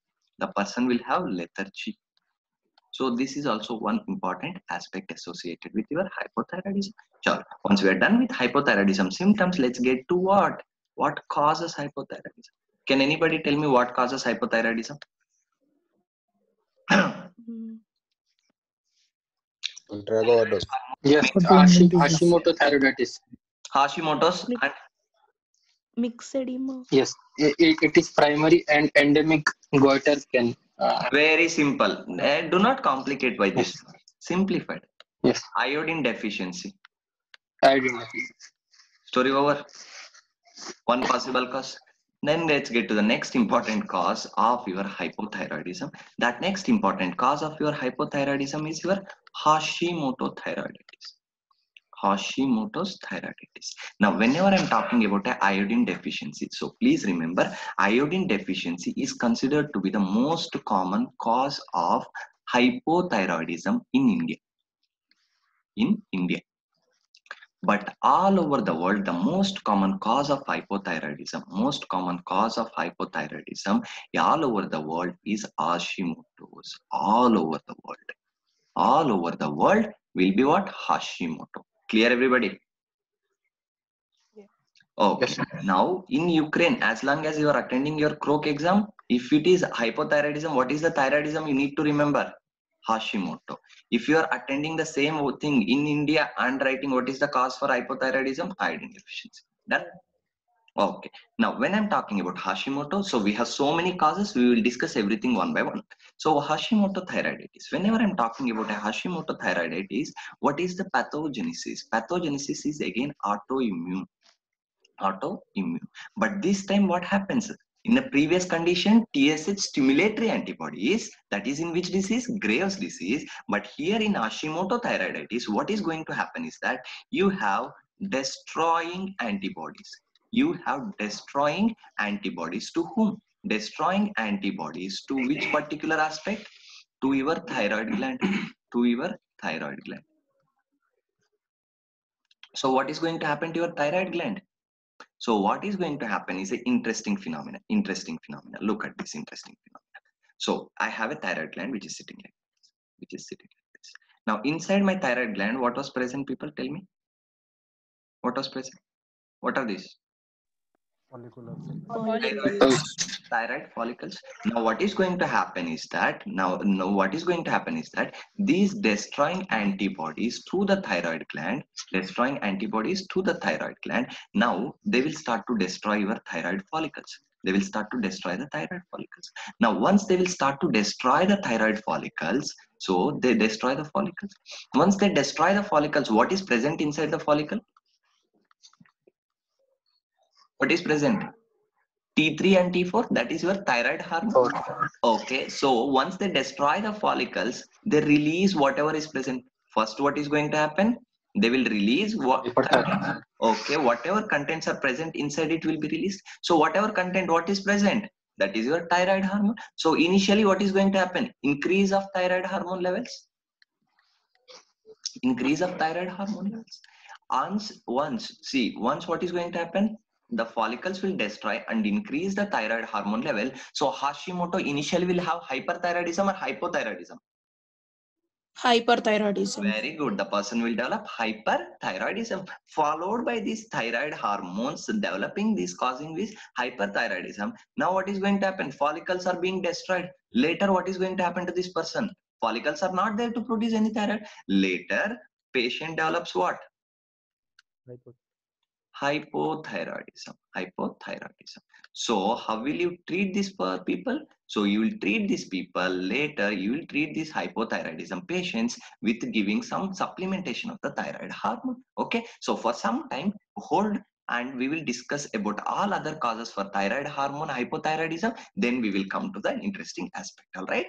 S1: So this is also one important aspect associated with your hypothyroidism. Sure. Once we are done with hypothyroidism symptoms, let's get to what? What causes hypothyroidism? Can anybody tell me what causes hypothyroidism?
S7: Drug overdose.
S3: Yes.
S4: Autoimmune disease.
S3: Hashimoto thyroiditis.
S1: Hashimoto's and
S6: Mixed edema.
S3: Yes. It is primary and endemic goiter can.
S1: very simple. Do not complicate by this. Simplified.
S3: Yes.
S1: Iodine deficiency.
S3: Identity.
S1: Story over. One possible cause. Then let's get to the next important cause of your hypothyroidism. That next important cause of your hypothyroidism is your Hashimoto thyroiditis. Hashimoto's thyroiditis. Now, whenever I'm talking about an iodine deficiency, so please remember, iodine deficiency is considered to be the most common cause of hypothyroidism in India. But all over the world, the most common cause of hypothyroidism all over the world is Hashimoto's. All over the world will be what? Hashimoto. Clear, everybody? Okay.
S3: Yes.
S1: Now in Ukraine, as long as you are attending your CROC exam, if it is hypothyroidism, what is the thyroidism? You need to remember Hashimoto. If you are attending the same thing in India and writing what is the cause for hypothyroidism, iodine deficiency. Done. Okay. Now when I'm talking about Hashimoto, so we have so many causes. We will discuss everything one by one. So Hashimoto thyroiditis. Whenever I'm talking about a Hashimoto thyroiditis, what is the pathogenesis? Pathogenesis is again autoimmune. But this time what happens? In the previous condition, TSH stimulatory antibodies, that is in which disease? Graves' disease. But here in Hashimoto thyroiditis, what is going to happen is that you have destroying antibodies. You have destroying antibodies to whom? Destroying antibodies to which particular aspect? To your thyroid gland. To your thyroid gland. So what is going to happen to your thyroid gland? So what is going to happen is an interesting phenomena. Look at this interesting phenomena. So I have a thyroid gland which is sitting like this. Now inside my thyroid gland, what was present, people? Tell me. What was present? What are these?
S6: Follicles.
S1: Thyroid follicles. Now what is going to happen is that what is going to happen is that these destroying antibodies to the thyroid gland, now they will start to destroy your thyroid follicles. They will start to destroy the thyroid follicles. Now once they will start to destroy the thyroid follicles, so they destroy the follicles. Once they destroy the follicles, what is present inside the follicle? What is present? T3 and T4, that is your thyroid hormone. Okay, so once they destroy the follicles, they release whatever is present. First, what is going to happen? They will release what contents. Okay, whatever contents are present inside it will be released. So whatever content, what is present? That is your thyroid hormone. So initially, what is going to happen? Increase of thyroid hormone levels. Increase of thyroid hormone levels. Once what is going to happen? The follicles will destroy and increase the thyroid hormone level. So Hashimoto initially will have hyperthyroidism or hypothyroidism.
S6: Hyperthyroidism.
S1: Very good. The person will develop hyperthyroidism, followed by these thyroid hormones developing this, causing this hyperthyroidism. Now what is going to happen? Follicles are being destroyed. Later, what is going to happen to this person? Follicles are not there to produce any thyroid. Later, patient develops what? Hypothyroidism. So how will you treat these people? So you will treat these people later. You will treat these hypothyroidism patients with giving some supplementation of the thyroid hormone. Okay, so for some time hold, and we will discuss about all other causes for thyroid hormone hypothyroidism. Then we will come to the interesting aspect. All right.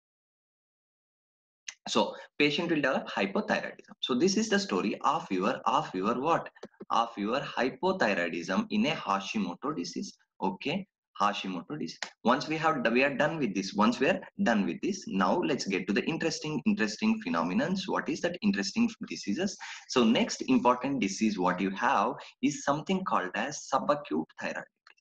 S1: So patient will develop hypothyroidism. So this is the story of your what? Of your hypothyroidism in a Hashimoto disease. Okay, Hashimoto disease. Once we are done with this. Now let's get to the interesting phenomenons. What is that interesting diseases? So next important disease what you have is something called as subacute thyroiditis.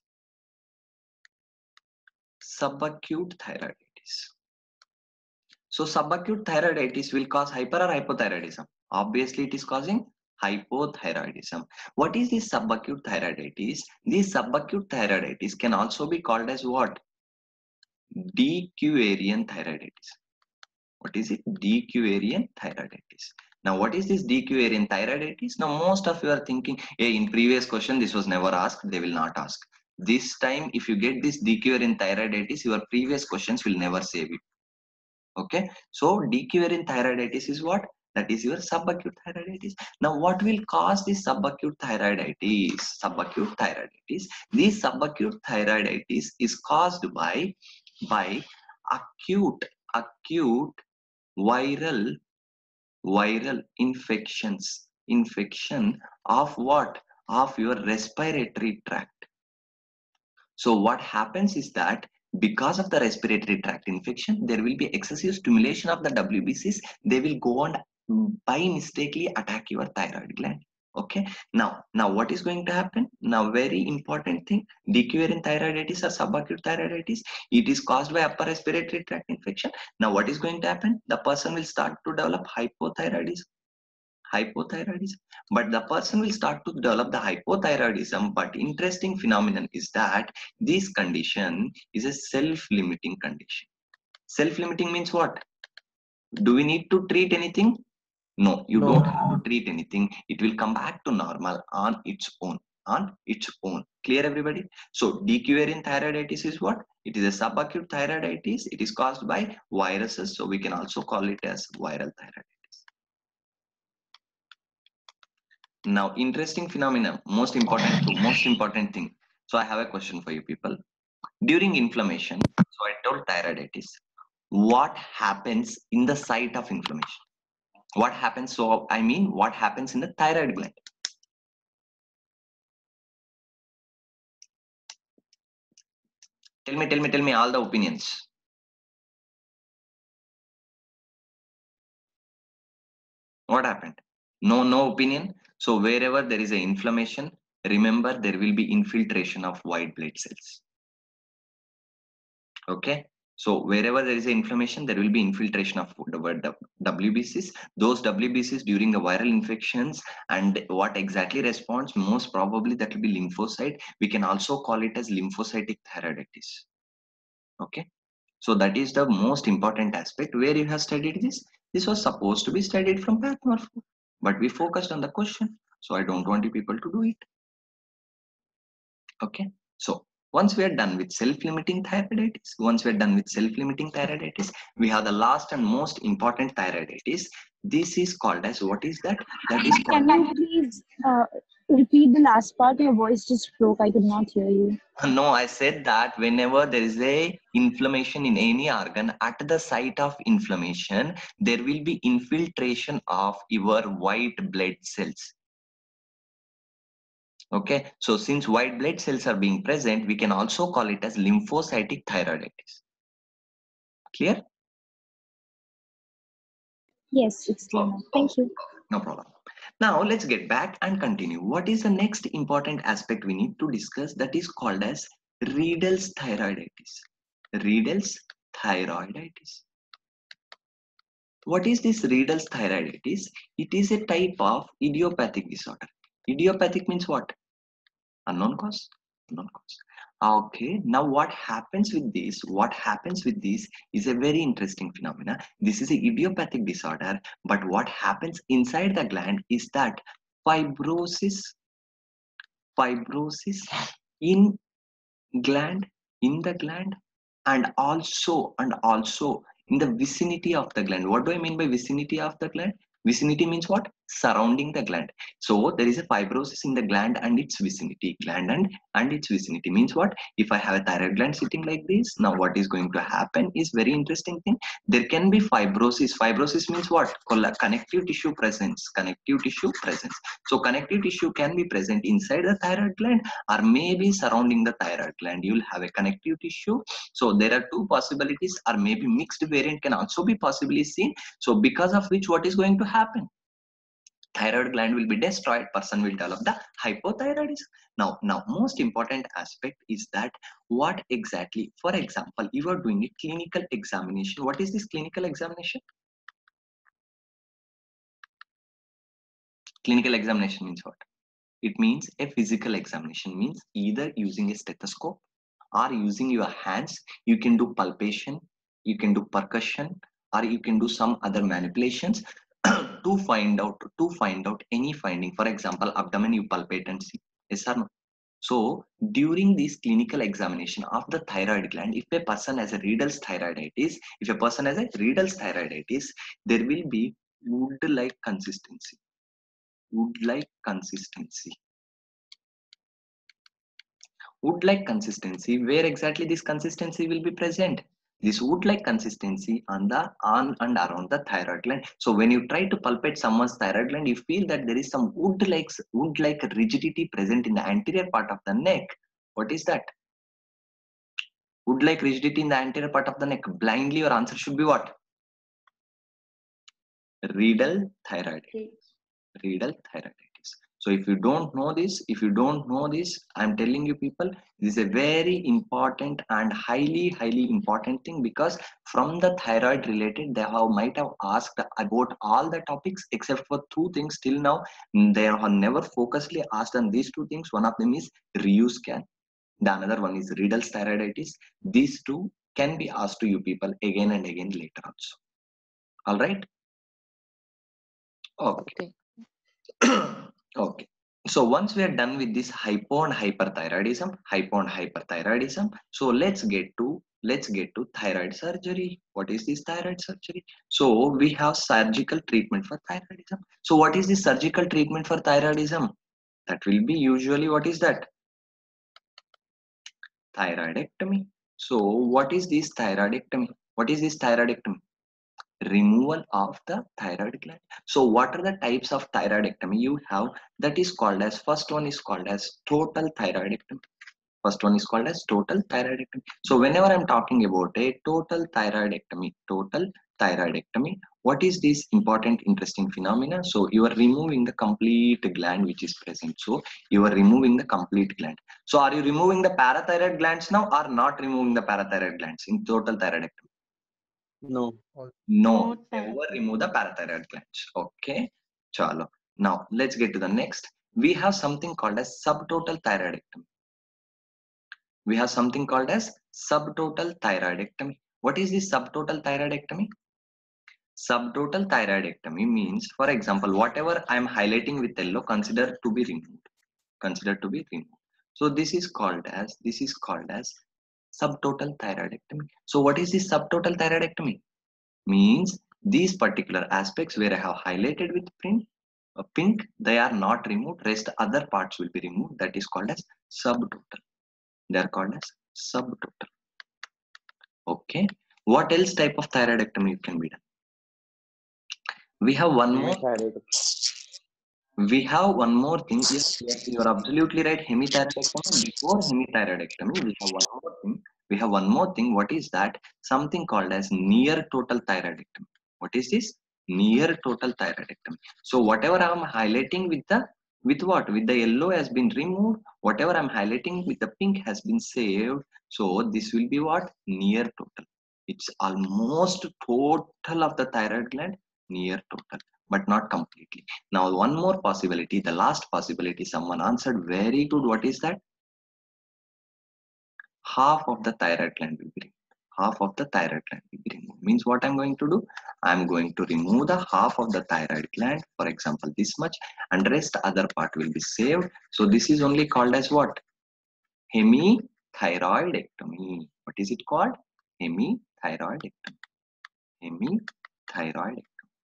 S1: Subacute thyroiditis. So subacute thyroiditis will cause hyper or hypothyroidism. Obviously, it is causing hypothyroidism. What is this subacute thyroiditis? This subacute thyroiditis can also be called as what? Dequarian thyroiditis. What is it? Dequarian thyroiditis. Now, what is this dequarian thyroiditis? Now, most of you are thinking, hey, in previous question, this was never asked. They will not ask. This time, if you get this dequarian thyroiditis, your previous questions will never save it. Okay, so dequarian thyroiditis is what? That is your subacute thyroiditis. Now, what will cause this subacute thyroiditis? This subacute thyroiditis is caused by acute viral infection of what? Of your respiratory tract. So what happens is that because of the respiratory tract infection, there will be excessive stimulation of the WBCs. They will go and by mistakenly attack your thyroid gland. Okay. Now what is going to happen? Now, very important thing, dequarian thyroiditis or subacute thyroiditis, it is caused by upper respiratory tract infection. Now, what is going to happen? The person will start to develop hypothyroidism. But the person will start to develop the hypothyroidism. But interesting phenomenon is that this condition is a self-limiting condition. Self-limiting means what? Do we need to treat anything? No, you don't have to treat anything. It will come back to normal on its own. Clear, everybody? So dequarian thyroiditis is what? It is a subacute thyroiditis. It is caused by viruses, so we can also call it as viral thyroiditis. Now, interesting phenomenon, most important thing. So I have a question for you people. During inflammation, so I told thyroiditis, what happens in the site of inflammation? What happens? So I mean, what happens in the thyroid gland? Tell me all the opinions. What happened? No opinion. So wherever there is an inflammation, remember there will be infiltration of white blood cells. Okay. So wherever there is an inflammation, there will be infiltration of the WBCs. Those WBCs during the viral infections, and what exactly responds, most probably that will be lymphocyte. We can also call it as lymphocytic thyroiditis. Okay. So that is the most important aspect where you have studied this. This was supposed to be studied from pathmorph, but we focused on the question. So I don't want you people to do it. Okay. So once we are done with self-limiting thyroiditis, we have the last and most important thyroiditis. This is called as, what is that? That is called.
S8: Can you please repeat the last part? Your voice just broke. I could not hear you.
S1: No, I said that whenever there is a inflammation in any organ, at the site of inflammation, there will be infiltration of your white blood cells. Okay, so since white blood cells are being present, we can also call it as lymphocytic thyroiditis. Clear?
S8: Yes, it's clear now. Thank you.
S1: No problem. Now let's get back and continue. What is the next important aspect we need to discuss? That is called as Riedel's thyroiditis. Riedel's thyroiditis. What is this Riedel's thyroiditis? It is a type of idiopathic disorder. Idiopathic means what? Unknown cause. Unknown cause. Okay, now what happens with this? What happens with this is a very interesting phenomena. This is an idiopathic disorder, but what happens inside the gland is that fibrosis in the gland, and also in the vicinity of the gland. What do I mean by vicinity of the gland? Vicinity means what? Surrounding the gland. So there is a fibrosis in the gland and its vicinity. Gland and its vicinity means what? If I have a thyroid gland sitting like this, now what is going to happen is very interesting thing. There can be fibrosis. Fibrosis means what? Connective tissue presence. Connective tissue presence. So connective tissue can be present inside the thyroid gland or maybe surrounding the thyroid gland. You will have a connective tissue. So there are two possibilities, or maybe mixed variant can also be possibly seen. So because of which, what is going to happen? Thyroid gland will be destroyed, person will develop the hypothyroidism. Now most important aspect is that what exactly, for example, you are doing a clinical examination. What is this clinical examination? Clinical examination means what? It means a physical examination, means either using a stethoscope or using your hands. You can do palpation, you can do percussion, or you can do some other manipulations to find out any finding. For example, abdomen, you palpate and see. Yes or no? So during this clinical examination of the thyroid gland, if a person has a Riedel's thyroiditis, there will be wood-like consistency. Wood-like consistency. Wood-like consistency. Where exactly this consistency will be present? This wood-like consistency on and around the thyroid gland. So when you try to palpate someone's thyroid gland, you feel that there is some wood-like rigidity present in the anterior part of the neck. What is that? Wood-like rigidity in the anterior part of the neck. Blindly your answer should be what? Riedel thyroiditis. Riedel thyroiditis. So if you don't know this, I'm telling you people, this is a very important and highly important thing, because from the thyroid related, they might have asked about all the topics except for two things till now. They have never focusedly asked on these two things. One of them is Ryu scan. The another one is Riedel's thyroiditis. These two can be asked to you people again and again later also. All right. Okay. Okay. So once we are done with this hypo and hyperthyroidism, so let's get to thyroid surgery. What is this thyroid surgery? So we have surgical treatment for thyroidism. So what is the surgical treatment for thyroidism? That will be usually, what is that? Thyroidectomy. So what is this thyroidectomy? Removal of the thyroid gland. So what are the types of thyroidectomy you have? That is called as, first one is called as total thyroidectomy. First one is called as total thyroidectomy. So whenever I'm talking about a total thyroidectomy, what is this important interesting phenomena? So you are removing the complete gland which is present. So you are removing the complete gland. So are you removing the parathyroid glands now or not removing the parathyroid glands in total thyroidectomy?
S3: No.
S1: No,
S6: No
S1: never
S6: parathyroid.
S1: remove the parathyroid glands. Okay, chalo. Now let's get to the next. We have something called as subtotal thyroidectomy. We have something called as subtotal thyroidectomy. What is this subtotal thyroidectomy? Subtotal thyroidectomy means, for example, whatever I am highlighting with yellow, consider to be removed. Consider to be removed. So this is called as subtotal thyroidectomy. So what is this subtotal thyroidectomy? Means these particular aspects where I have highlighted with pink, they are not removed. Rest other parts will be removed. That is called as subtotal. They are called as subtotal. Okay. What else type of thyroidectomy can be done? We have one more. We have one more thing. Yes, you are absolutely right. Hemithyroidectomy. Before hemithyroidectomy, we have one more thing. We have one more thing. What is that? Something called as near total thyroidectomy. What is this? Near total thyroidectomy. So whatever I am highlighting with the yellow has been removed. Whatever I am highlighting with the pink has been saved. So this will be what? Near total. It's almost total of the thyroid gland, near total, but not completely. Now one more possibility, the last possibility, someone answered very good. What is that? Half of the thyroid gland will be removed. Half of the thyroid gland will be removed. Means what I'm going to do? I'm going to remove the half of the thyroid gland, for example, this much, and rest other part will be saved. So this is only called as what? Hemithyroidectomy. What is it called? Hemithyroidectomy. Hemithyroidectomy.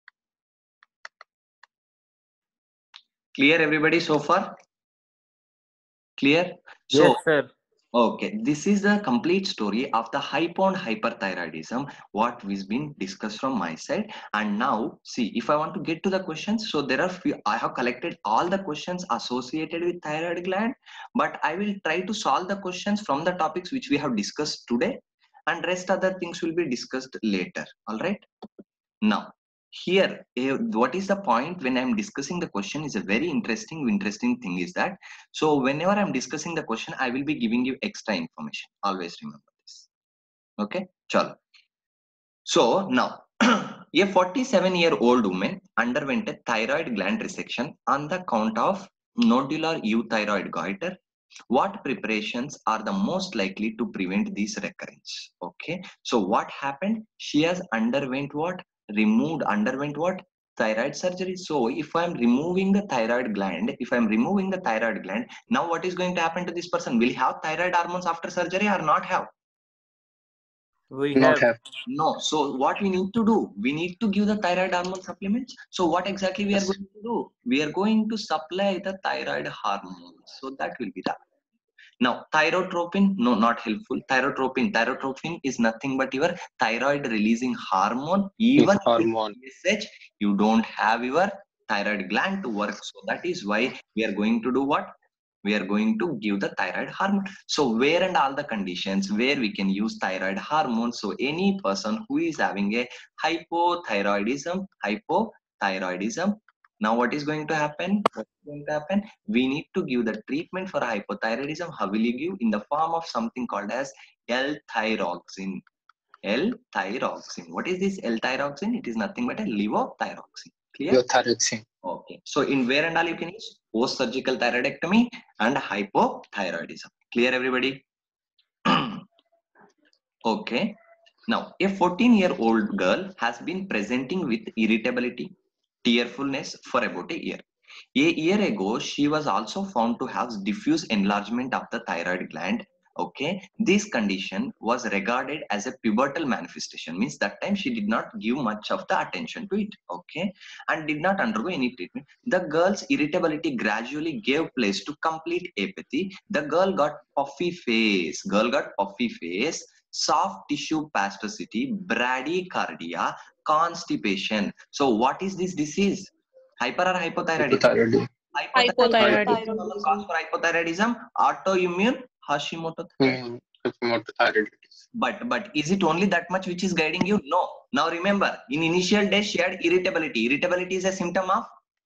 S1: Clear everybody so far? Clear? So,
S2: Yes, sir.
S1: okay, this is the complete story of the hypo and hyperthyroidism, what has been discussed from my side. And now, see, if I want to get to the questions, so there are few, I have collected all the questions associated with thyroid gland, but I will try to solve the questions from the topics which we have discussed today, and rest other things will be discussed later. All right. Now, here, what is the point when I'm discussing the question is a very interesting thing is that, so whenever I'm discussing the question, I will be giving you extra information. Always remember this. Okay, chalo. So now, a 47-year-old woman underwent a thyroid gland resection on the count of nodular euthyroid goiter. What preparations are the most likely to prevent this recurrence? Okay, so what happened? She has underwent what? Underwent what? Thyroid surgery. So if I'm removing the thyroid gland, now what is going to happen to this person? Will he have thyroid hormones after surgery or not have?
S2: We
S3: Not
S2: have.
S3: have.
S1: No. So what we need to do? We need to give the thyroid hormone supplements. So what exactly we are
S3: Yes.
S1: going to do? We are going to supply the thyroid hormones. So that will be the. Now, thyrotropin, no, not helpful. Thyrotropin is nothing but your thyroid releasing hormone. Even
S3: Hormone.
S1: if you don't have your thyroid gland to work. So that is why we are going to do what? We are going to give the thyroid hormone. So where and all the conditions where we can use thyroid hormone. So any person who is having a hypothyroidism, now what is going to happen? We need to give the treatment for hypothyroidism. How will you give? In the form of something called as L-thyroxine. L-thyroxine. What is this L-thyroxine? It is nothing but a levothyroxine. Clear?
S3: Levothyroxine.
S1: Okay. So in where and all you can use? Post-surgical thyroidectomy and hypothyroidism. Clear everybody? Okay. Now, a 14-year-old girl has been presenting with irritability, tearfulness for about a year. A year ago, she was also found to have diffuse enlargement of the thyroid gland. Okay, this condition was regarded as a pubertal manifestation, means that time she did not give much of the attention to it. Okay, and did not undergo any treatment. The girl's irritability gradually gave place to complete apathy. The girl got puffy face. Soft tissue spasticity, bradycardia, constipation. So what is this disease? Hyper or hypothyroidism?
S3: Hypothyroidism.
S1: Hypothyroidism.
S6: Hypothyroidism.
S1: Common cause for hypothyroidism, autoimmune Hashimoto thyroid.
S3: Hashimoto thyroiditis.
S1: But is it only that much which is guiding you? No. Now remember, in initial days she had irritability. Irritability is a symptom of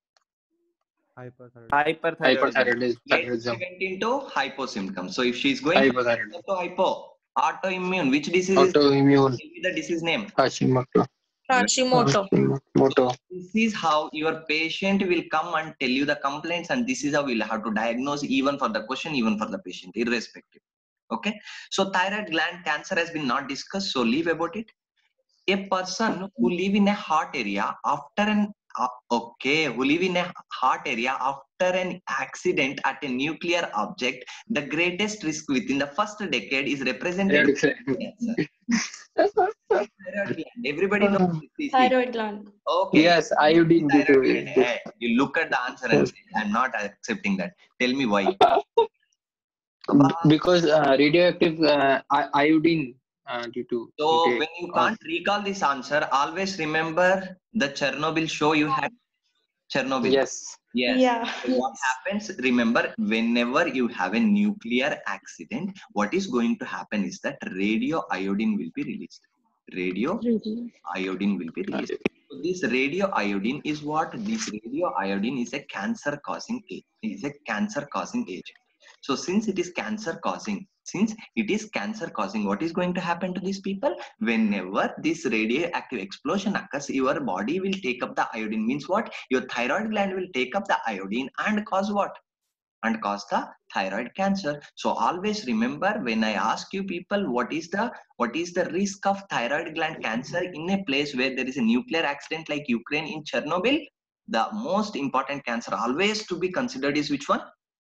S3: Hyperthyroidism.
S1: later she went into hypo symptoms. So if she is going
S3: Hypothyroidism.
S1: to hypo, autoimmune, which disease is
S3: Autoimmune.
S1: the disease name?
S3: Hashimoto.
S6: Hashimoto.
S3: Hashimoto.
S1: This is how your patient will come and tell you the complaints, and this is how we'll have to diagnose even for the question, even for the patient, irrespective. Okay. So thyroid gland cancer has been not discussed, so leave about it. A person who live in a hot area after an who live in a hot area after an accident at a nuclear object, the greatest risk within the first decade is represented by cancer. Thyroid gland. Everybody knows this.
S6: Thyroid gland.
S1: Okay.
S3: Yes, iodine due
S1: Thyroid
S3: to
S1: gland. Hey, you look at the answer and say, I'm not accepting that. Tell me why.
S3: because radioactive iodine due to
S1: So
S3: intake
S1: when you
S3: of-
S1: can't recall this answer, always remember the Chernobyl show you had. Chernobyl.
S3: Yes.
S1: Yes.
S6: Yeah.
S1: So what happens? Remember, whenever you have a nuclear accident, what is going to happen is that radioiodine will be released. Radioiodine will be released. So this radioiodine is what? This radioiodine is a cancer-causing agent. Is a cancer-causing agent. So since it is cancer-causing, what is going to happen to these people? Whenever this radioactive explosion occurs, your body will take up the iodine. Means what? Your thyroid gland will take up the iodine and cause what? And cause the thyroid cancer. So always remember, when I ask you people what is the risk of thyroid gland cancer in a place where there is a nuclear accident like Ukraine in Chernobyl, the most important cancer always to be considered is which one?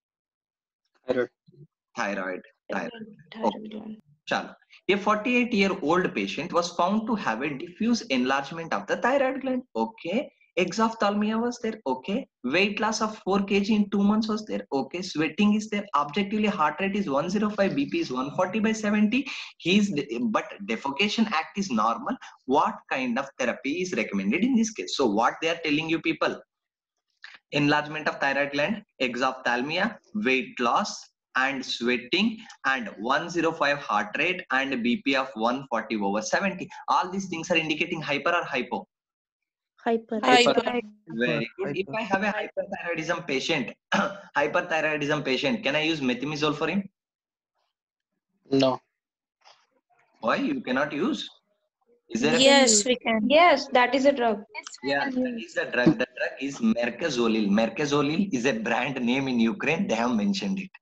S1: Thyroid.
S6: Thyroid gland.
S1: Chalo. A 48-year-old patient was found to have a diffuse enlargement of the thyroid gland. Okay. Exophthalmia was there. Okay. Weight loss of 4 kg in 2 months was there. Okay. Sweating is there. Objectively, heart rate is 105. BP is 140/70. But defecation act is normal. What kind of therapy is recommended in this case? So what they are telling you people? Enlargement of thyroid gland, exophthalmia, weight loss, and sweating, and 105 heart rate and BP of 140/70. All these things are indicating hyper or hypo.
S6: Hyper.
S1: Very good. If I have a hyperthyroidism patient, can I use methimazole for him?
S3: No.
S1: Why you cannot use? Is there?
S6: Yes, we can. Yes, that is a drug.
S1: Yeah, that is the drug. The drug is Mercazolil. Mercazolil is a brand name in Ukraine. They have mentioned it.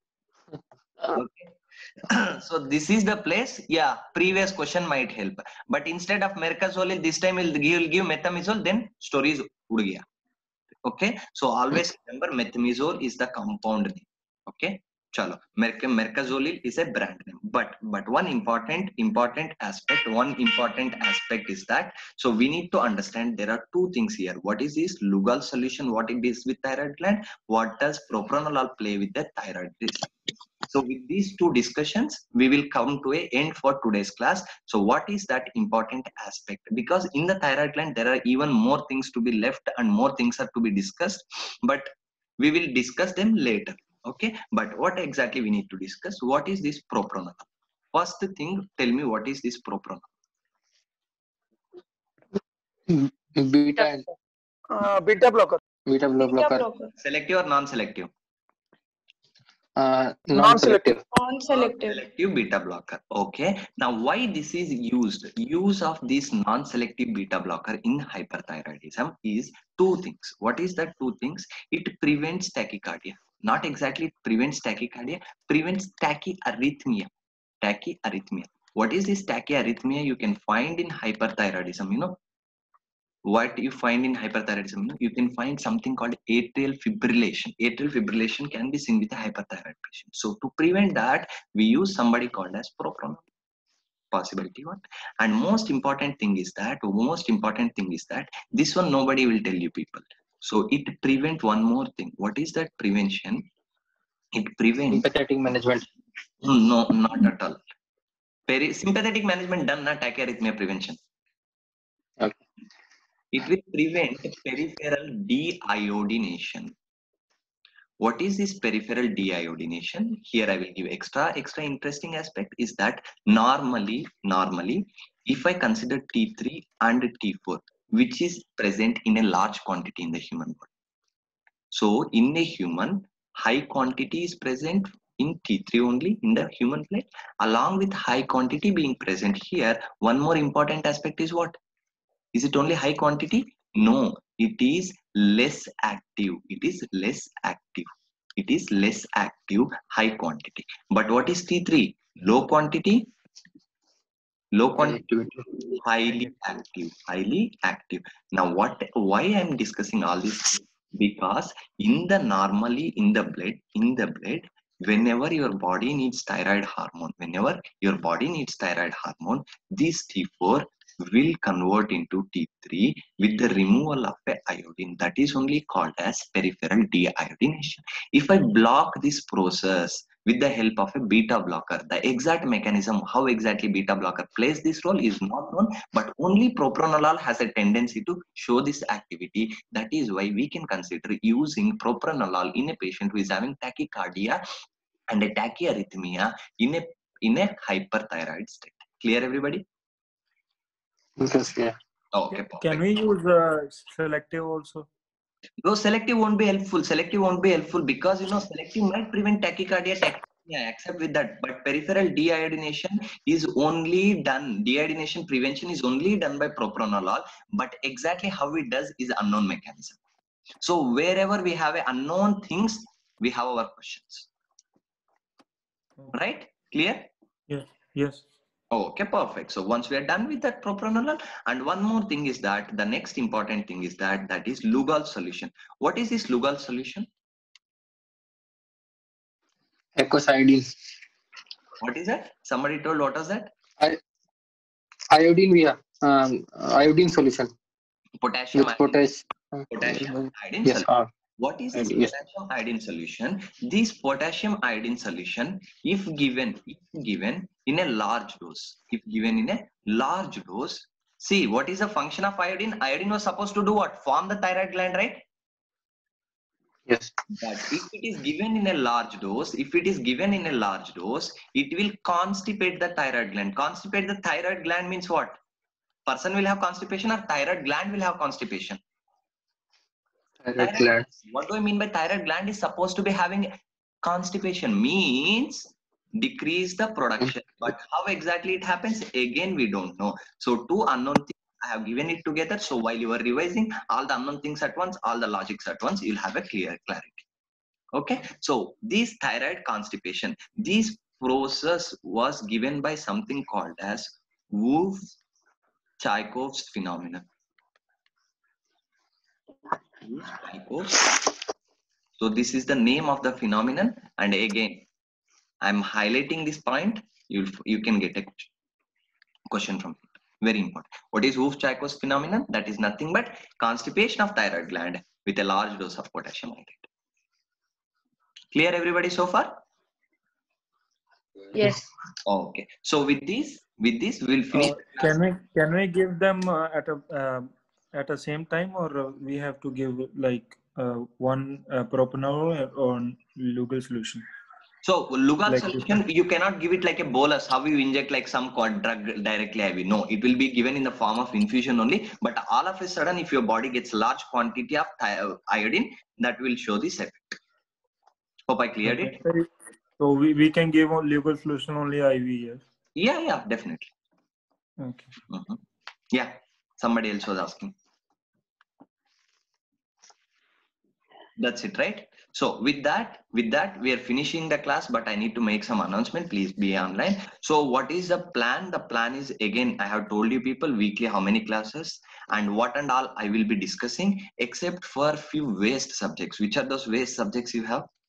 S1: Okay. So this is the place. Yeah, previous question might help. But instead of Mercazolil, this time he'll give metamizole. Then story is ud gaya. Okay. So always remember, methimazole is the compound name. Okay. Chalo. Mercazolil is a brand name. But one important aspect is that, so we need to understand there are two things here. What is this Lugol solution? What it is with thyroid gland? What does propranolol play with the thyroid gland? So with these two discussions, we will come to an end for today's class. So what is that important aspect? Because in the thyroid gland, there are even more things to be left and more things are to be discussed, but we will discuss them later. Okay. But what exactly we need to discuss? What is this propranolol? First thing, tell me what is this propranolol?
S3: Beta blocker. Beta blocker.
S1: Selective or non-selective?
S3: Non-selective.
S1: Non-selective beta blocker. Okay. Now, why this is used? Use of this non-selective beta blocker in hyperthyroidism is two things. What is that two things? It prevents tachycardia. Not exactly it prevents tachycardia. Prevents tachyarrhythmia. Tachyarrhythmia. What is this tachyarrhythmia? You can find in hyperthyroidism. You know what you find in hyperthyroidism? You can find something called atrial fibrillation. Atrial fibrillation can be seen with a hyperthyroid patient. So to prevent that, we use somebody called as propranolol. Possibility one. And most important thing is that this one nobody will tell you people. So it prevent one more thing. What is that prevention? It prevents
S3: Sympathetic management.
S1: No, not at all. Sympathetic management done, not tachyarrhythmia prevention.
S3: Okay.
S1: It will prevent peripheral deiodination. What is this peripheral deiodination? Here I will give extra interesting aspect is that normally, if I consider T3 and T4, which is present in a large quantity in the human body. So in a human, high quantity is present in T3 only in the human blood. Along with high quantity being present here, one more important aspect is what? Is it only high quantity? No, it is less active. It is less active. It is less active, high quantity. But what is T3? Low quantity? Low quantity, highly active. Highly active. Now, why I'm discussing all this? Because normally in the blood, whenever your body needs thyroid hormone, this T4 will convert into T3 with the removal of a iodine. That is only called as peripheral deiodination. If I block this process with the help of a beta blocker, the exact mechanism how exactly beta blocker plays this role is not known, but only propranolol has a tendency to show this activity. That is why we can consider using propranolol in a patient who is having tachycardia and a tachyarrhythmia in a hyperthyroid state. Clear, everybody?
S3: Yes, yeah.
S1: Okay, perfect.
S2: Can we use selective also?
S1: No, selective won't be helpful. Selective won't be helpful because selective might prevent tachycardia, except with that. But peripheral deiodination is only done. Deiodination prevention is only done by propranolol. But exactly how it does is unknown mechanism. So wherever we have unknown things, we have our questions. Right? Clear?
S2: Yes. Yes.
S1: Okay, perfect. So once we are done with that propranolol, and one more thing is that the next important thing is that is Lugol solution. What is this Lugol solution?
S3: Eicosidine.
S1: What is that? Somebody told what was that?
S3: Iodine, yeah. Iodine solution.
S1: Potassium
S3: With
S1: potassium iodine
S3: yes,
S1: solution. What is this
S3: yes.
S1: potassium iodine solution? This potassium iodine solution, if given in a large dose, see what is the function of iodine? Iodine was supposed to do what? Form the thyroid gland, right?
S3: Yes.
S1: But if it is given in a large dose, it will constipate the thyroid gland. Constipate the thyroid gland means what? Person will have constipation or thyroid gland will have constipation?
S3: Thyroid gland.
S1: What do I mean by thyroid gland is supposed to be having constipation? Means decrease the production. But how exactly it happens? Again, we don't know. So two unknown things, I have given it together. So while you are revising all the unknown things at once, all the logics at once, you'll have a clear clarity. Okay. So this thyroid constipation, this process was given by something called as Wolff-Chaikov's phenomenon. So this is the name of the phenomenon, and again I'm highlighting this point. You can get a question from it. Very important. What is Wolff-Chaikov's phenomenon? That is nothing but constipation of thyroid gland with a large dose of potassium iodide. Clear, everybody, so far?
S6: Yes.
S1: Okay. So with this we'll finish.
S2: Can we give them at the same time, or we have to give like one propranolol on Lugol solution?
S1: So Lugol
S2: Like
S1: solution, you cannot give it like a bolus. How you inject like some drug directly IV? No, it will be given in the form of infusion only. But all of a sudden, if your body gets large quantity of iodine, that will show this effect. Hope I cleared it.
S2: So we can give Lugol solution only IV, yes?
S1: Yeah, definitely.
S2: Okay.
S1: Yeah, somebody else was asking. That's it, right? So with that we are finishing the class, but I need to make some announcement. Please be online. So what is the plan? The plan is, again, I have told you people weekly how many classes and what and all I will be discussing, except for few waste subjects. Which are those waste subjects you have?